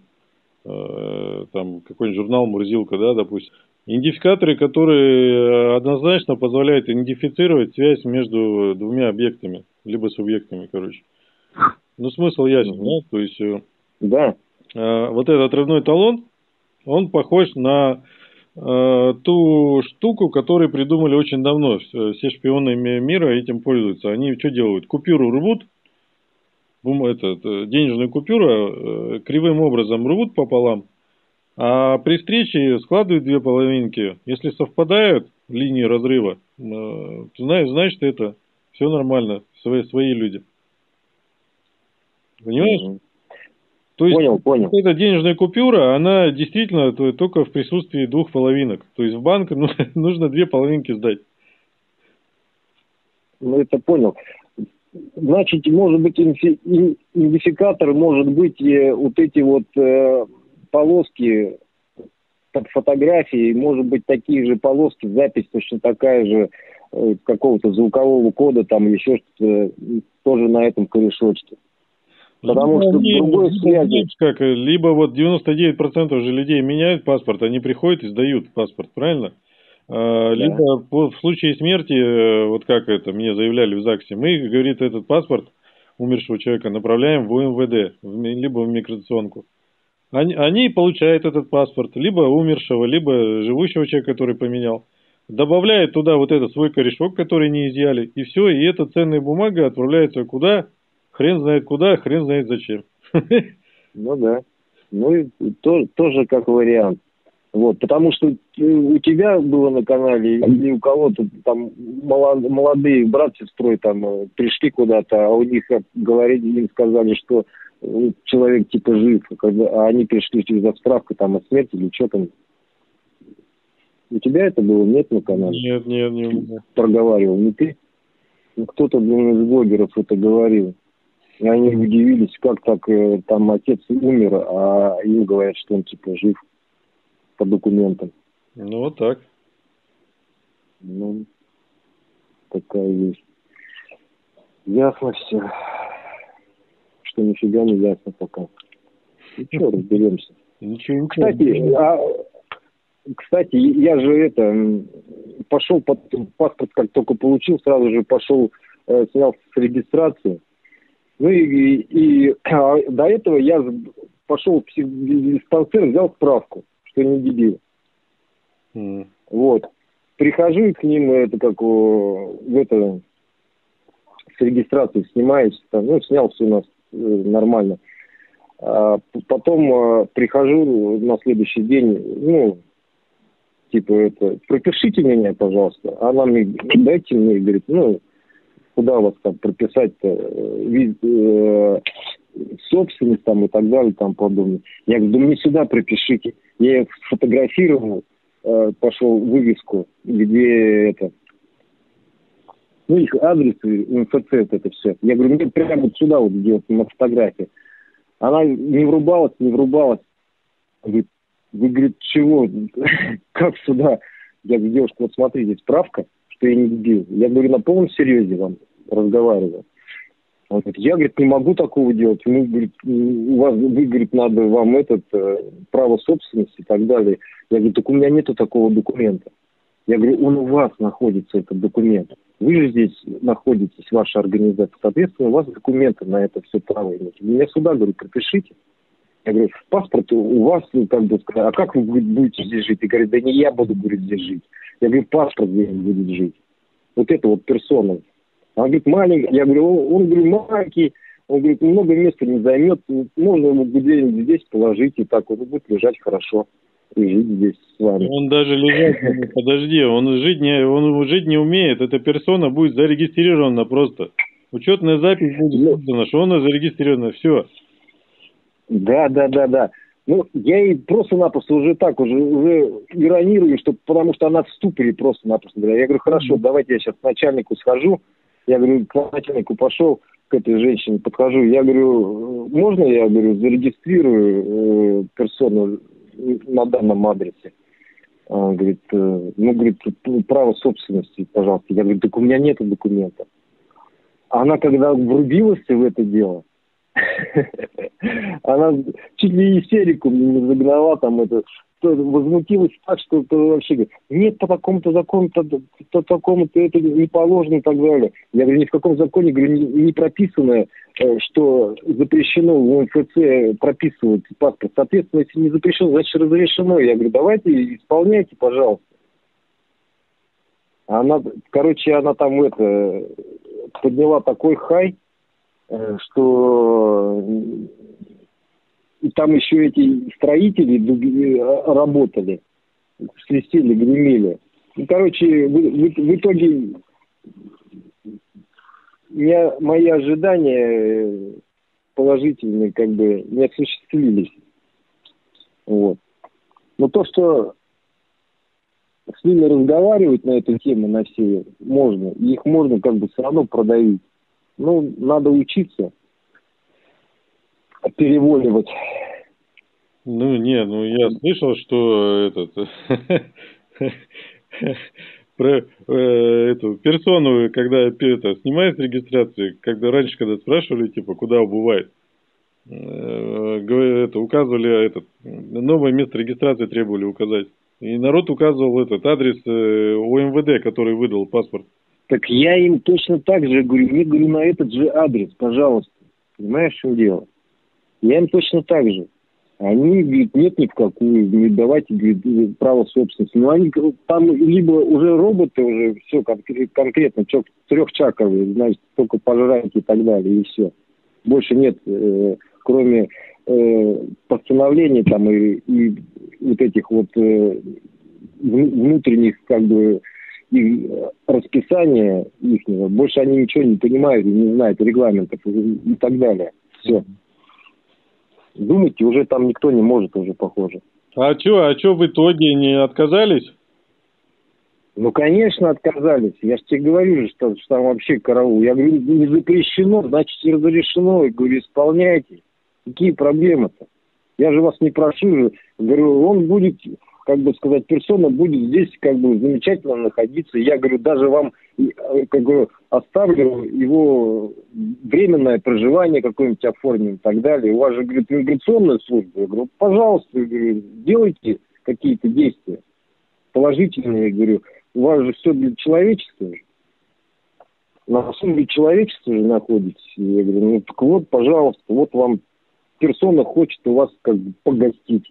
э, там какой-нибудь журнал «Мурзилка», да, допустим. Идентификаторы, которые однозначно позволяют идентифицировать связь между двумя объектами, либо субъектами, короче. Ну, смысл ясен, да? То есть... Да. Э, вот этот отрывной талон, он похож на э, ту штуку, которую придумали очень давно. Все шпионы мира этим пользуются. Они что делают? Купюру рвут, бум, это, денежную купюру э, кривым образом рвут пополам, а при встрече складывают две половинки. Если совпадают линии разрыва, э, знаешь, значит, это все нормально, свои, свои люди. Понимаешь? Угу. То есть, понял, понял. эта денежная купюра, она действительно только в присутствии двух половинок. То есть в банк ну, нужно две половинки сдать. Ну, это понял. Значит, может быть, идентификатор, может быть, вот эти вот э, полоски под фотографией, может быть, такие же полоски, запись точно такая же, э, какого-то звукового кода, там еще что-то, тоже на этом корешочке. Потому либо что они, другой либо, связи... как, либо вот девяносто девять процентов же людей меняют паспорт, они приходят и сдают паспорт, правильно? А, да. Либо по, в случае смерти, вот как это мне заявляли в ЗАГСе, мы, говорит, этот паспорт умершего человека направляем в УМВД, в, либо в миграционку. Они, они получают этот паспорт, либо умершего, либо живущего человека, который поменял. Добавляют туда вот этот свой корешок, который не изъяли, и все, и эта ценная бумага отправляется куда? Хрен знает куда, хрен знает зачем. Ну да. Ну и то, тоже как вариант. Вот, потому что у тебя было на канале, или у кого-то там молодые брат с сестрой там пришли куда-то, а у них говорили, им сказали, что человек типа жив, когда, а они пришли за справкой там о смерти или что там. У тебя это было? Нет на канале? Нет, нет, не у меня. Проговаривал, не ты? Ну, кто-то из блогеров это говорил. И они удивились, как так, там отец умер, а им говорят, что он типа жив по документам. Ну, вот так. Ну, такая вещь. Ясно все. Что нифига не ясно пока. Ну что, разберемся. Ничего, ничего. Кстати, а, кстати, я же это, пошел, под, паспорт как только получил, сразу же пошел, э, снялся с регистрации. Ну и, и, и а до этого я пошел в диспансер, взял справку, что не дебил. Mm. Вот. Прихожу к ним, это как в это, с регистрацией снимаюсь, там, ну, снял все у нас э, нормально. А потом э, прихожу на следующий день, ну, типа это, пропишите меня, пожалуйста. Она мне, дайте мне, говорит, ну, куда вас там прописать-то, вид, э, собственность там и так далее, там подобное. Я говорю, да мне сюда пропишите. Я их сфотографировал, э, пошел в вывеску, где это, ну, их адрес, МФЦ, это все. Я говорю, мне прямо вот сюда вот сделать на фотографии. Она не врубалась, не врубалась. Говорит, вы, говорит, чего? Как сюда? Я говорю, девушка, вот смотрите, справка, что я не дебил. Я говорю, на полном серьезе вам разговариваю. Он говорит, я, говорит, не могу такого делать. Ну, говорит, у вас, вы, говорит, надо вам этот, право собственности и так далее. Я говорю, так у меня нету такого документа. Я говорю, он у вас находится, этот документ. Вы же здесь находитесь, ваша организация. Соответственно, у вас документы на это все право имеете. Вы меня сюда, говорю, пропишите. Я говорю, паспорт у вас, как бы, а как вы будете здесь жить? И говорит, да не я буду, говорит, здесь жить. Я говорю, паспорт здесь будет жить. Вот это вот персона. Он говорит, маленький. Я говорю, он, он говорит, маленький. Он говорит, много места не займет. Можно ему где-нибудь здесь положить, и так он будет лежать хорошо. И жить здесь с вами. Он даже лежать, подожди, он жить не, он жить не умеет. Эта персона будет зарегистрирована просто. Учетная запись будет создана, что она зарегистрирована. Все. Да, да, да, да. Ну, я и просто-напросто уже так, уже, уже иронирую, что, потому что она в ступоре просто-напросто. Я говорю, хорошо, давайте я сейчас к начальнику схожу. Я говорю, к начальнику пошел, к этой женщине подхожу. Я говорю, можно я, говорю, зарегистрирую э, персону на данном адресе? Он говорит, э, ну, говорит, право собственности, пожалуйста. Я говорю, так у меня нет документа. Она, когда врубилась в это дело, она чуть ли истерику не загнала, там это, возмутилась так, что это вообще говорит, нет, по такому-то закону, по такому-то это не положено и так далее. Я говорю, ни в каком законе, говорю, не, не прописано что запрещено в МФЦ прописывать паспорт. Соответственно, если не запрещено, значит разрешено. Я говорю, давайте исполняйте, пожалуйста. Она, короче, она там это подняла такой хай, что и там еще эти строители работали, свистели, гремели. Ну, короче, в, в, в итоге я, мои ожидания положительные как бы не осуществились. Вот. Но то, что с ними разговаривать на эту тему, на все, можно. И их можно как бы все равно продавить. Ну, надо учиться переволивать. Ну, не, ну я слышал, что этот про э, эту персону, когда это снимает с регистрации, когда раньше, когда спрашивали, типа, куда убывает, э, это указывали этот новое место регистрации требовали указать. И народ указывал этот адрес э, ОМВД, который выдал паспорт. Так я им точно так же говорю, мне говорю на этот же адрес, пожалуйста. Понимаешь, в чем дело? Я им точно так же. Они говорят, нет ни в какую, говорят, давайте, говорят, право собственности. Но они там либо уже роботы, уже все конкретно, трехчаковые, значит, только пожрать и так далее, и все. Больше нет, э, кроме э, постановлений там и, и вот этих вот э, внутренних, как бы, их расписания ихнего. Больше они ничего не понимают и не знают регламентов и, и так далее. Все. Думайте, уже там никто не может уже, похоже. А что, а что в итоге не отказались? Ну, конечно, отказались. Я же тебе говорю, что, что там вообще караул. Я говорю, не запрещено, значит, разрешено. Я говорю, исполняйте. Какие проблемы-то? Я же вас не прошу. Говорю, он будет, как бы сказать, персона будет здесь как бы замечательно находиться. Я говорю, даже вам, как бы, оставлю его временное проживание какое-нибудь оформим и так далее. У вас же, говорит, миграционная служба. Я говорю, пожалуйста, я говорю, делайте какие-то действия положительные. Я говорю, у вас же все для человечества же. На службе человечества же находитесь. Я говорю, ну так вот, пожалуйста, вот вам персона хочет у вас как бы погостить.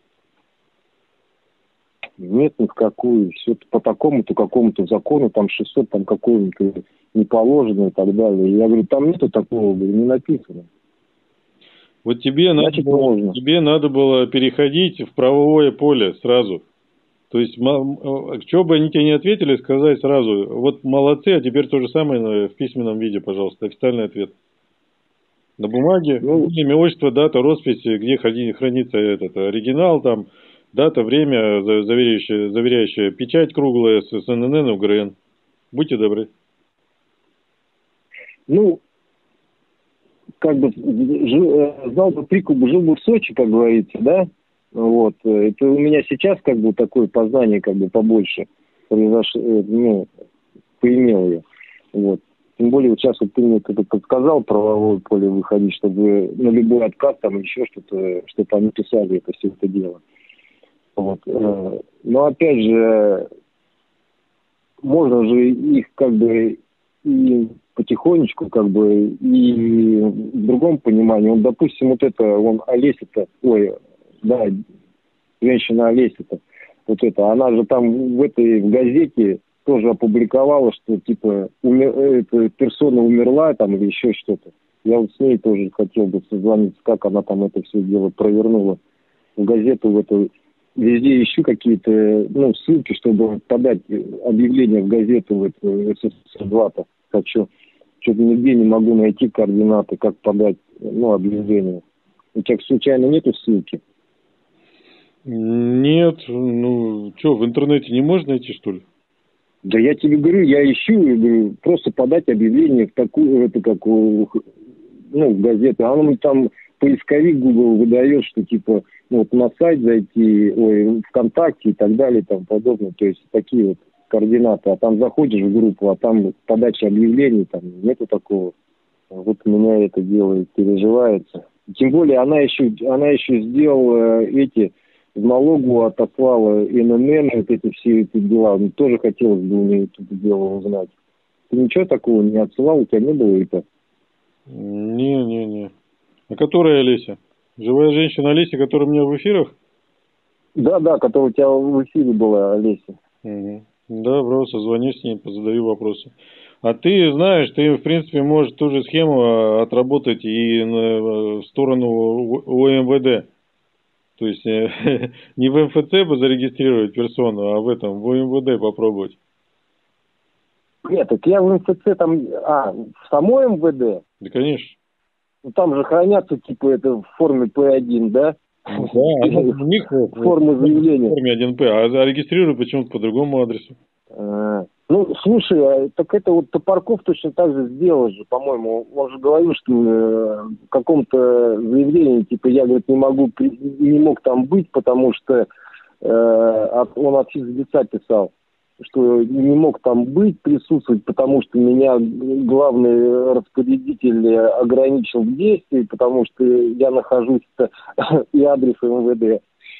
Нет ни в какую. Все по такому-то, какому-то закону, там шестьсот, там какому-то не положено и так далее. Я говорю, там нету такого, говорю, не написано. Вот тебе надо, было, тебе надо было переходить в правовое поле сразу. То есть, что бы они тебе не ответили, сказать сразу, вот молодцы, а теперь то же самое в письменном виде, пожалуйста, официальный ответ. На бумаге, ну, имя, отчество, дата, роспись, где хранится этот оригинал, там, дата, время, заверяющая, заверяющая печать круглая с эн эн эн, УГРН. Будьте добры. Ну, как бы, знал бы прикуп, жил бы в Сочи, как говорится, да? Вот. Это у меня сейчас, как бы, такое познание, как бы, побольше произошло, ну, поимел я. Вот. Тем более, вот сейчас вот ты мне как-то подсказал правовое поле выходить, чтобы на любой отказ, там, еще что-то, чтобы они писали это все это дело. Вот. Но, опять же, можно же их, как бы, и потихонечку, как бы, и в другом понимании. Он, допустим, вот это, он Олеся-то, ой, да, женщина Олеся-то, вот это, она же там в этой в газете тоже опубликовала, что типа умер, эта персона умерла там или еще что-то. Я вот с ней тоже хотел бы созвониться, как она там это все дело провернула. В газету, в эту, везде ищу какие-то, ну, ссылки, чтобы подать объявление в газету, в эту эс эс эс эр два-то хочу. Что-то нигде не могу найти координаты, как подать, ну, объявление. У тебя случайно нету ссылки? Нет, ну, что, в интернете не можно найти, что ли? Да я тебе говорю, я ищу, я говорю, просто подать объявление в такую, это как, ну, в газету. А он там, поисковик Google выдает, что типа, ну, вот на сайт зайти, ой, ВКонтакте и так далее, и тому подобное. То есть такие вот координаты. А там заходишь в группу, а там подача объявлений, там нету такого. Вот меня это делает, переживается. Тем более она еще, она еще сделала эти, в налогу отослала эн эн эн, вот эти все эти дела. Ну, тоже хотелось бы у нее это дело узнать. Ты ничего такого не отсылал, у тебя не было это? Не-не-не. А которая Олеся? Живая женщина Олеся, которая у меня в эфирах? Да, да, которая у тебя в эфире была, Олеся. Угу. Да, брось, созвони с ней, задаю вопросы. А ты знаешь, ты, в принципе, можешь ту же схему отработать и на, в сторону ОМВД. То есть не в МФЦ бы зарегистрировать персону, а в этом, в ОМВД попробовать. Нет, так я в МФЦ там, а, в самой МВД? Да, конечно. Ну, там же хранятся, типа, это в форме П один, да? Да, у них форма заявления. В форме один П, а зарегистрируют почему-то по другому адресу. А, ну, слушай, а, так это вот Топорков точно так же сделал же, по-моему. Он же говорил, что э, в каком-то заявлении, типа, я, говорит, не могу, не мог там быть, потому что э, он от физлица писал, что не мог там быть, присутствовать, потому что меня главный распорядитель ограничил в действии, потому что я нахожусь и адрес МВД.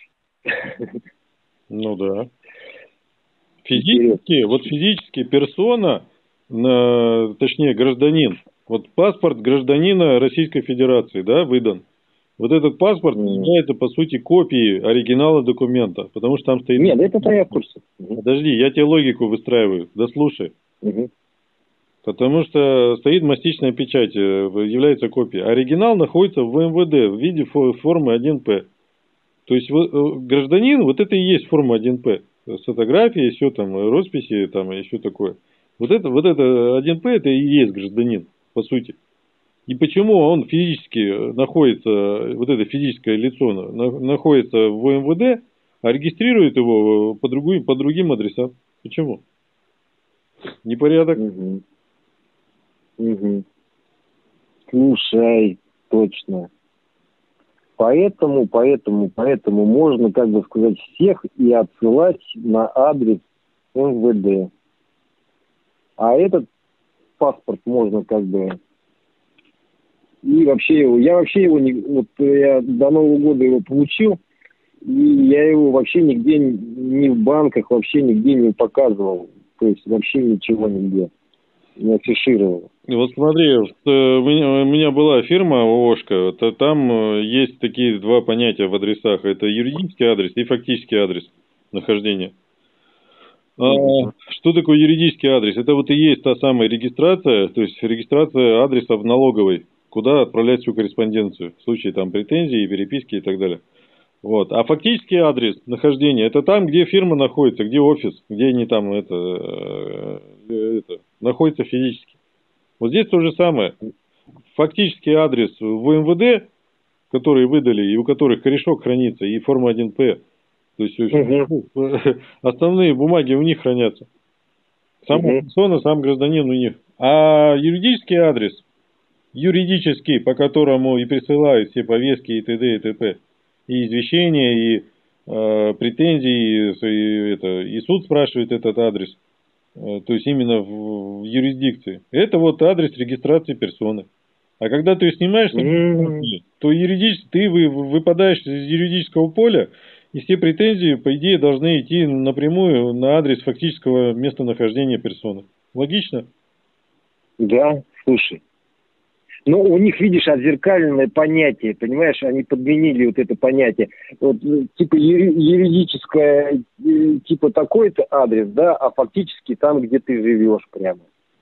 Ну да. Физически, вот физически персона, точнее гражданин, вот паспорт гражданина Российской Федерации, да, выдан. Вот этот паспорт mm. является, по сути, копией оригинала документа, потому что там стоит... Нет, это я в курсе. Подожди, я тебе логику выстраиваю, дослушай. Mm-hmm. Потому что стоит мастичная печать, является копией. Оригинал находится в МВД в виде формы один П. То есть гражданин, вот это и есть форма один П. С фотографией, все там, росписи, там, и все такое. Вот это, вот это один П, это и есть гражданин, по сути. И почему он физически находится, вот это физическое лицо находится в МВД, а регистрирует его по, другую, по другим адресам? Почему? Непорядок? Угу. Угу. Слушай, точно. Поэтому, поэтому, поэтому можно, как бы сказать, всех и отсылать на адрес МВД. А этот паспорт можно как бы... И вообще его... Я вообще его не... Вот я до Нового года его получил, и я его вообще нигде, ни в банках, вообще нигде не показывал. То есть вообще ничего нигде не афишировал. Вот смотри, у меня, у меня была фирма ООшка, то там есть такие два понятия в адресах. Это юридический адрес и фактический адрес нахождения. А, что такое юридический адрес? Это вот и есть та самая регистрация, то есть регистрация адреса в налоговой, куда отправлять всю корреспонденцию в случае там претензий, переписки и так далее. Вот. А фактический адрес нахождения, это там, где фирма находится, где офис, где они там это, это находится физически. Вот здесь то же самое. Фактический адрес в МВД, который выдали, и у которых корешок хранится, и форма один П. То есть угу. основные бумаги у них хранятся. Сам угу. персона, сам гражданин у них. А юридический адрес, юридический, по которому и присылают все повестки и т.д. и т.п. И извещения, и э, претензии, и, и, это, и суд спрашивает этот адрес. То есть именно в, в юрисдикции. Это вот адрес регистрации персоны. А когда ты снимаешь, mm-hmm. то юридически ты вы, выпадаешь из юридического поля, и все претензии, по идее, должны идти напрямую на адрес фактического местонахождения персоны. Логично? Да, слушай. Но у них, видишь, отзеркаленное понятие, понимаешь, они подменили вот это понятие. Вот, типа юридическое, типа такой-то адрес, да, а фактически там, где ты живешь прямо.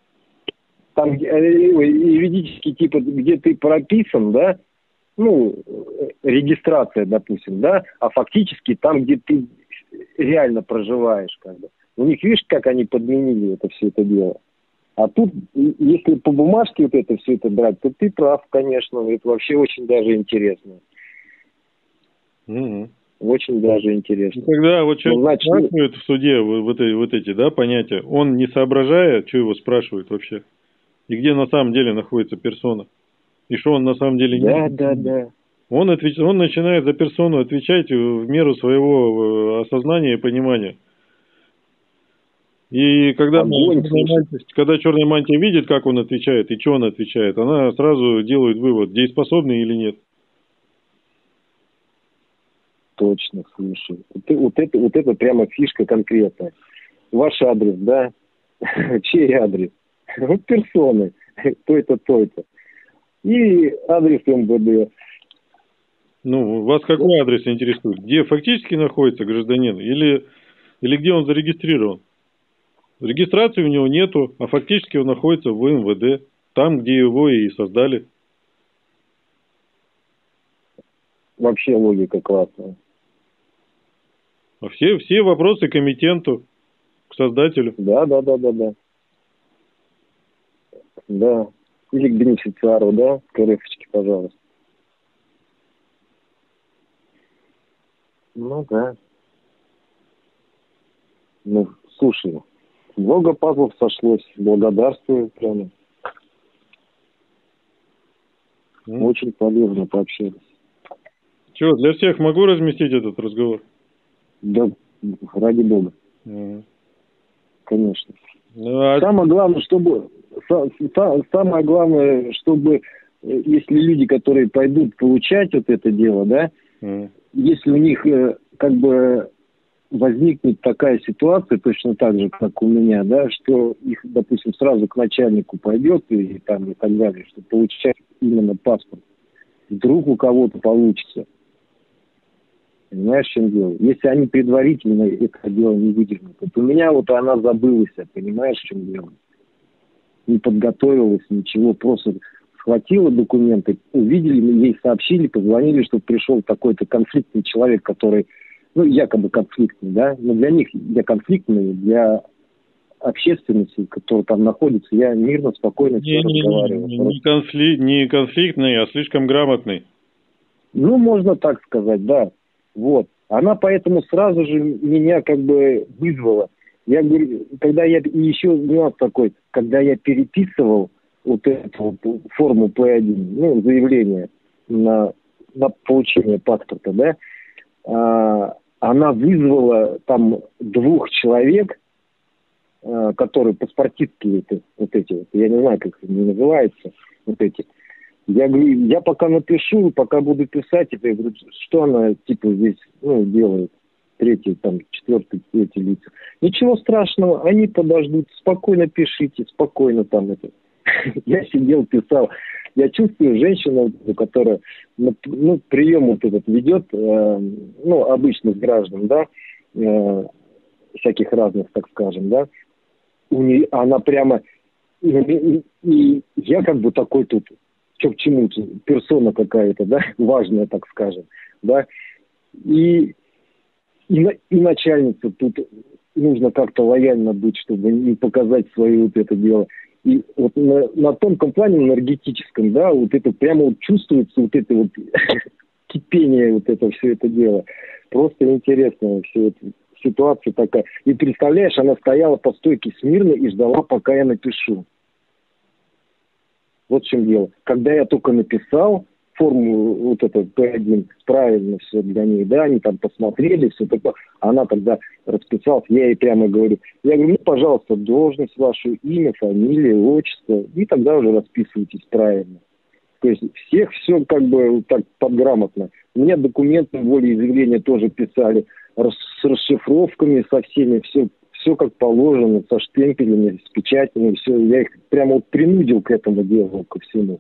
Там юридический, типа, где ты прописан, да, ну, регистрация, допустим, да, а фактически там, где ты реально проживаешь, как бы. У них, видишь, как они подменили это все это дело. А тут, если по бумажке вот это все это брать, то ты прав, конечно. Это вообще очень даже интересно. Угу. Очень даже интересно. Ну, когда вот человек ну, значит, спрашивает в суде вот, вот, вот эти да, понятия, он не соображая, что его спрашивают вообще, и где на самом деле находится персона, и что он на самом деле не... Да, да, да. Он, отвеч... он начинает за персону отвечать в меру своего осознания и понимания. И когда, Огонь, мантия, когда черная мантия видит, как он отвечает и что он отвечает, она сразу делает вывод, дееспособный или нет. Точно, слушай. Вот, вот, это, вот это прямо фишка конкретная. Ваш адрес, да? Чей адрес? Вот персоны. То-то, то-то. и адрес эм вэ дэ. Ну, вас какой адрес интересует? Где фактически находится гражданин или, или где он зарегистрирован? Регистрации у него нету, а фактически он находится в эм вэ дэ, там, где его и создали. Вообще логика классная. А все, все вопросы к эмитенту, к создателю. Да, да, да, да, да. Да. Или к бенефициару, да, к эр эф-очке, пожалуйста. Ну да. Ну, слушай, много пазлов сошлось. Благодарствую прямо. Mm. Очень полезно пообщались. Чего, для всех могу разместить этот разговор? Да, ради бога. Mm. Конечно. Ну, а... Самое главное, чтобы самое главное, чтобы если люди, которые пойдут получать вот это дело, да, mm. если у них как бы возникнет такая ситуация, точно так же, как у меня, да, что их, допустим, сразу к начальнику пойдет и там и так далее, что получать именно паспорт, вдруг у кого-то получится. Понимаешь, в чем дело? Если они предварительно это дело не выдернут. Вот у меня вот она забылась, понимаешь, в чем дело? Не подготовилась, ничего, просто схватила документы, увидели, ей сообщили, позвонили, что пришел такой-то конфликтный человек, который, ну, якобы конфликтный, да, но для них я конфликтный, для общественности, которая там находится, я мирно, спокойно не, все не, разговариваю. Не, не, конфли... не конфликтный, а слишком грамотный. Ну, можно так сказать, да. Вот. Она поэтому сразу же меня как бы вызвала. Я говорю, когда я, еще нюанс такой, когда я переписывал вот эту вот форму П один, ну, заявление на, на получение паспорта, да, а, она вызвала там двух человек, а, которые паспортистки это, вот эти вот, я не знаю, как они называются, вот эти. Я говорю, я пока напишу, пока буду писать, это, я говорю, что она, типа, здесь, ну, делает, третий, там, четвертый, третий лица. Ничего страшного, они подождут, спокойно пишите, спокойно там это. Я сидел, писал. Я чувствую женщину, которая, ну, прием вот этот ведет, э, ну, обычных граждан, да, э, всяких разных, так скажем, да, у нее, она прямо, и, и, и я как бы такой тут, что к чему, персона какая-то, да, важная, так скажем, да, и, и, и начальница тут нужно как-то лояльно быть, чтобы не показать свое вот это дело. И вот на, на тонком плане энергетическом, да, вот это прямо вот чувствуется вот это вот кипение, вот это все это дело. Просто интересно все это. Ситуация такая. И представляешь, она стояла по стойке смирно и ждала, пока я напишу. Вот в чем дело. Когда я только написал форму вот эту П один, правильно все для них, да, они там посмотрели, все такое, она тогда расписалась, я ей прямо говорю, я говорю, ну, пожалуйста, должность вашу, имя, фамилия, отчество, и тогда уже расписывайтесь правильно. То есть всех все как бы так подграмотно. Мне документы волеизъявления тоже писали с расшифровками, со всеми, все, все как положено, со штемпелями, с печатями, все. Я их прямо вот принудил к этому делу, ко всему.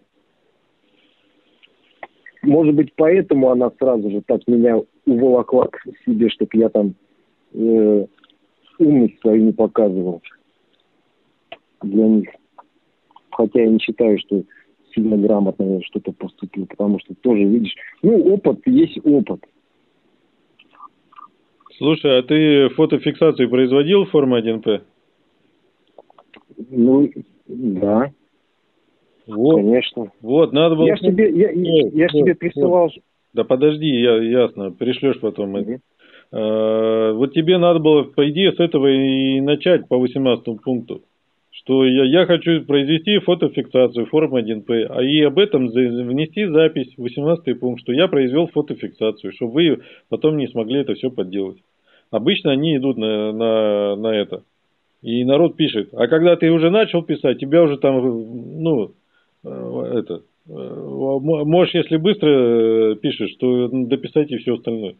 Может быть, поэтому она сразу же так меня уволокла к себе, чтобы я там э, умность свою не показывал для них. Хотя я не считаю, что сильно грамотно я что-то поступил, потому что тоже, видишь, ну, опыт есть опыт. Слушай, а ты фотофиксацию производил в форме один П? Ну, да. Вот, конечно. Вот, надо было... Я ж тебе, я, я, я ж тебе присылал... Да подожди, я, ясно, пришлешь потом. Угу. А, вот тебе надо было, по идее, с этого и начать по восемнадцатому пункту. Что я, я хочу произвести фотофиксацию формы один П, а и об этом внести запись, восемнадцатый пункт, что я произвел фотофиксацию, чтобы вы потом не смогли это все подделать. Обычно они идут на, на, на это. И народ пишет. А когда ты уже начал писать, тебя уже там, ну, это, можешь, если быстро пишешь, то дописать и все остальное.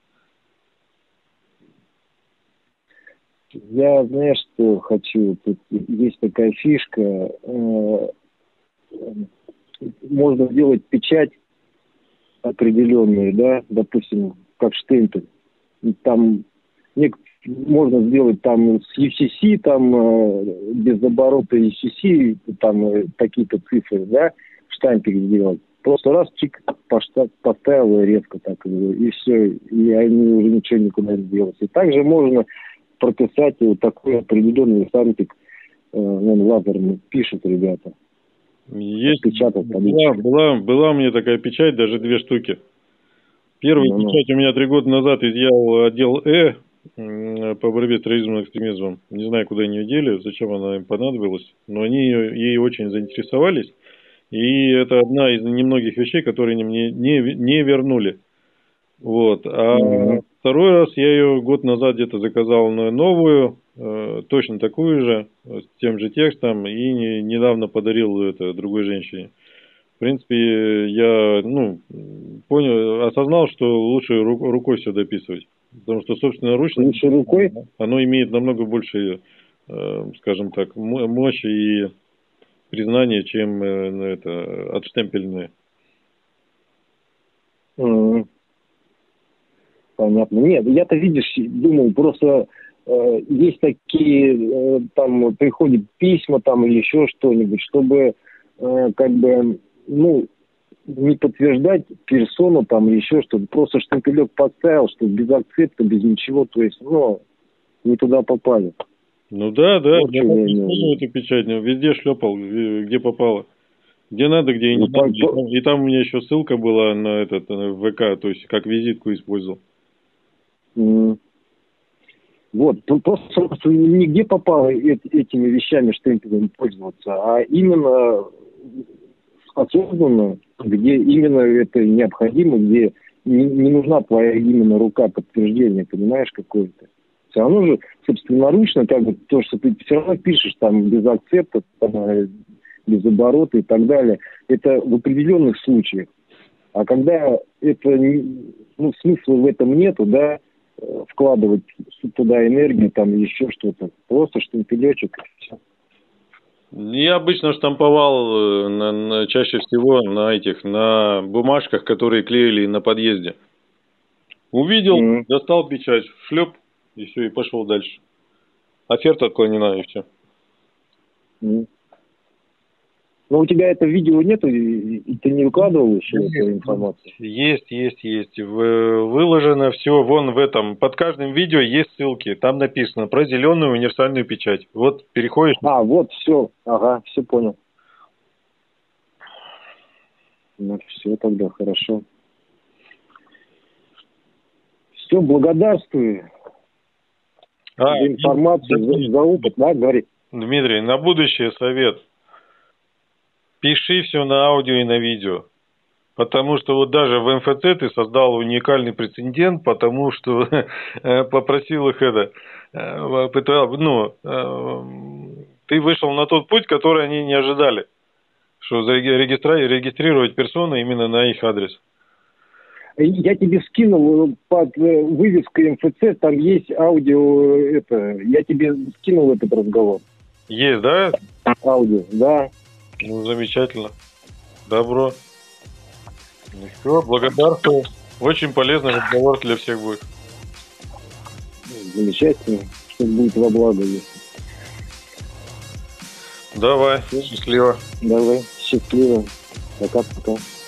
Я, знаешь, что хочу? Тут есть такая фишка. можно сделать печать определенную, да, допустим, как штемпель. Там нек- можно сделать там с ю си си, там э, без оборота ю си си, там э, такие-то цифры, да, штампик сделать. Просто раз, чик, пошта- поставил и резко так, и все, и они уже ничего никуда не делают. И также можно прописать вот такой определенный штампик, э, он лазерный пишет, ребята. Есть, была, была, была у меня такая печать, даже две штуки. Первую ну, печать у меня три года назад изъял отдел Э по борьбе с терроризмом и экстремизмом. Не знаю, куда они ее дели, зачем она им понадобилась, но они ей очень заинтересовались. И это одна из немногих вещей, которые они мне не, не вернули. Вот. А mm-hmm. второй раз я ее год назад где-то заказал на новую, э, точно такую же, с тем же текстом, и не, недавно подарил это другой женщине. В принципе, я ну, понял, осознал, что лучше ру, рукой все дописывать. Потому что, собственно, ручно лучше рукой? Оно имеет намного больше, э, скажем так, мощи и признания, чем э, это, отштемпельные. Mm-hmm. Понятно. Нет, я-то, видишь, думал, просто э, есть такие, э, там, приходят письма там или еще что-нибудь, чтобы, э, как бы, ну, не подтверждать персону там или еще что-то, просто штемпелек поставил, что без акцепта, без ничего, то есть, ну, не туда попали. Ну да, да, вот я использую эту печать, везде шлепал, где попало. Где надо, где и не ну, надо. По... И, там, и там у меня еще ссылка была на этот на ВК, то есть как визитку использовал. Mm. Вот, просто, просто нигде попало этими вещами штемпелями пользоваться, а именно осознанно, где именно это необходимо, где не, не нужна твоя именно рука подтверждения, понимаешь, какое-то. Все равно же собственноручно, как бы то, что ты все равно пишешь там без акцепта, там, без оборота и так далее, это в определенных случаях. А когда это, ну, смысла в этом нету, да, вкладывать туда энергию, там еще что-то, просто штемпелечек и все. Я обычно штамповал на, на, чаще всего на этих, на бумажках, которые клеили на подъезде. Увидел, mm-hmm. достал печать, шлеп, и все, и пошел дальше. Оферта отклонена, и все. Mm-hmm. Но у тебя это видео нету, и ты не выкладывал еще есть, эту информацию? Есть, есть, есть. Выложено все вон в этом. Под каждым видео есть ссылки. Там написано про зеленую универсальную печать. Вот переходишь. А, вот, все. Ага, все понял. Ну, все тогда, хорошо. Все, благодарствую. А, за информацию, Дмитрий, за, за опыт, да, говори. Дмитрий, на будущее совет. Пиши все на аудио и на видео. Потому что вот даже в эм эф цэ ты создал уникальный прецедент, потому что попросил их это, пытал, ну, ты вышел на тот путь, который они не ожидали, что регистрировать персону именно на их адрес. Я тебе скинул под вывеской эм эф цэ, там есть аудио, это, я тебе скинул этот разговор. Есть, да? Аудио, да. Ну, замечательно. Добро. Ну все, благодарствую. Очень полезный разговор для всех будет. Замечательно, что будет во благо. Давай, счастливо. Давай, счастливо. Пока-пока.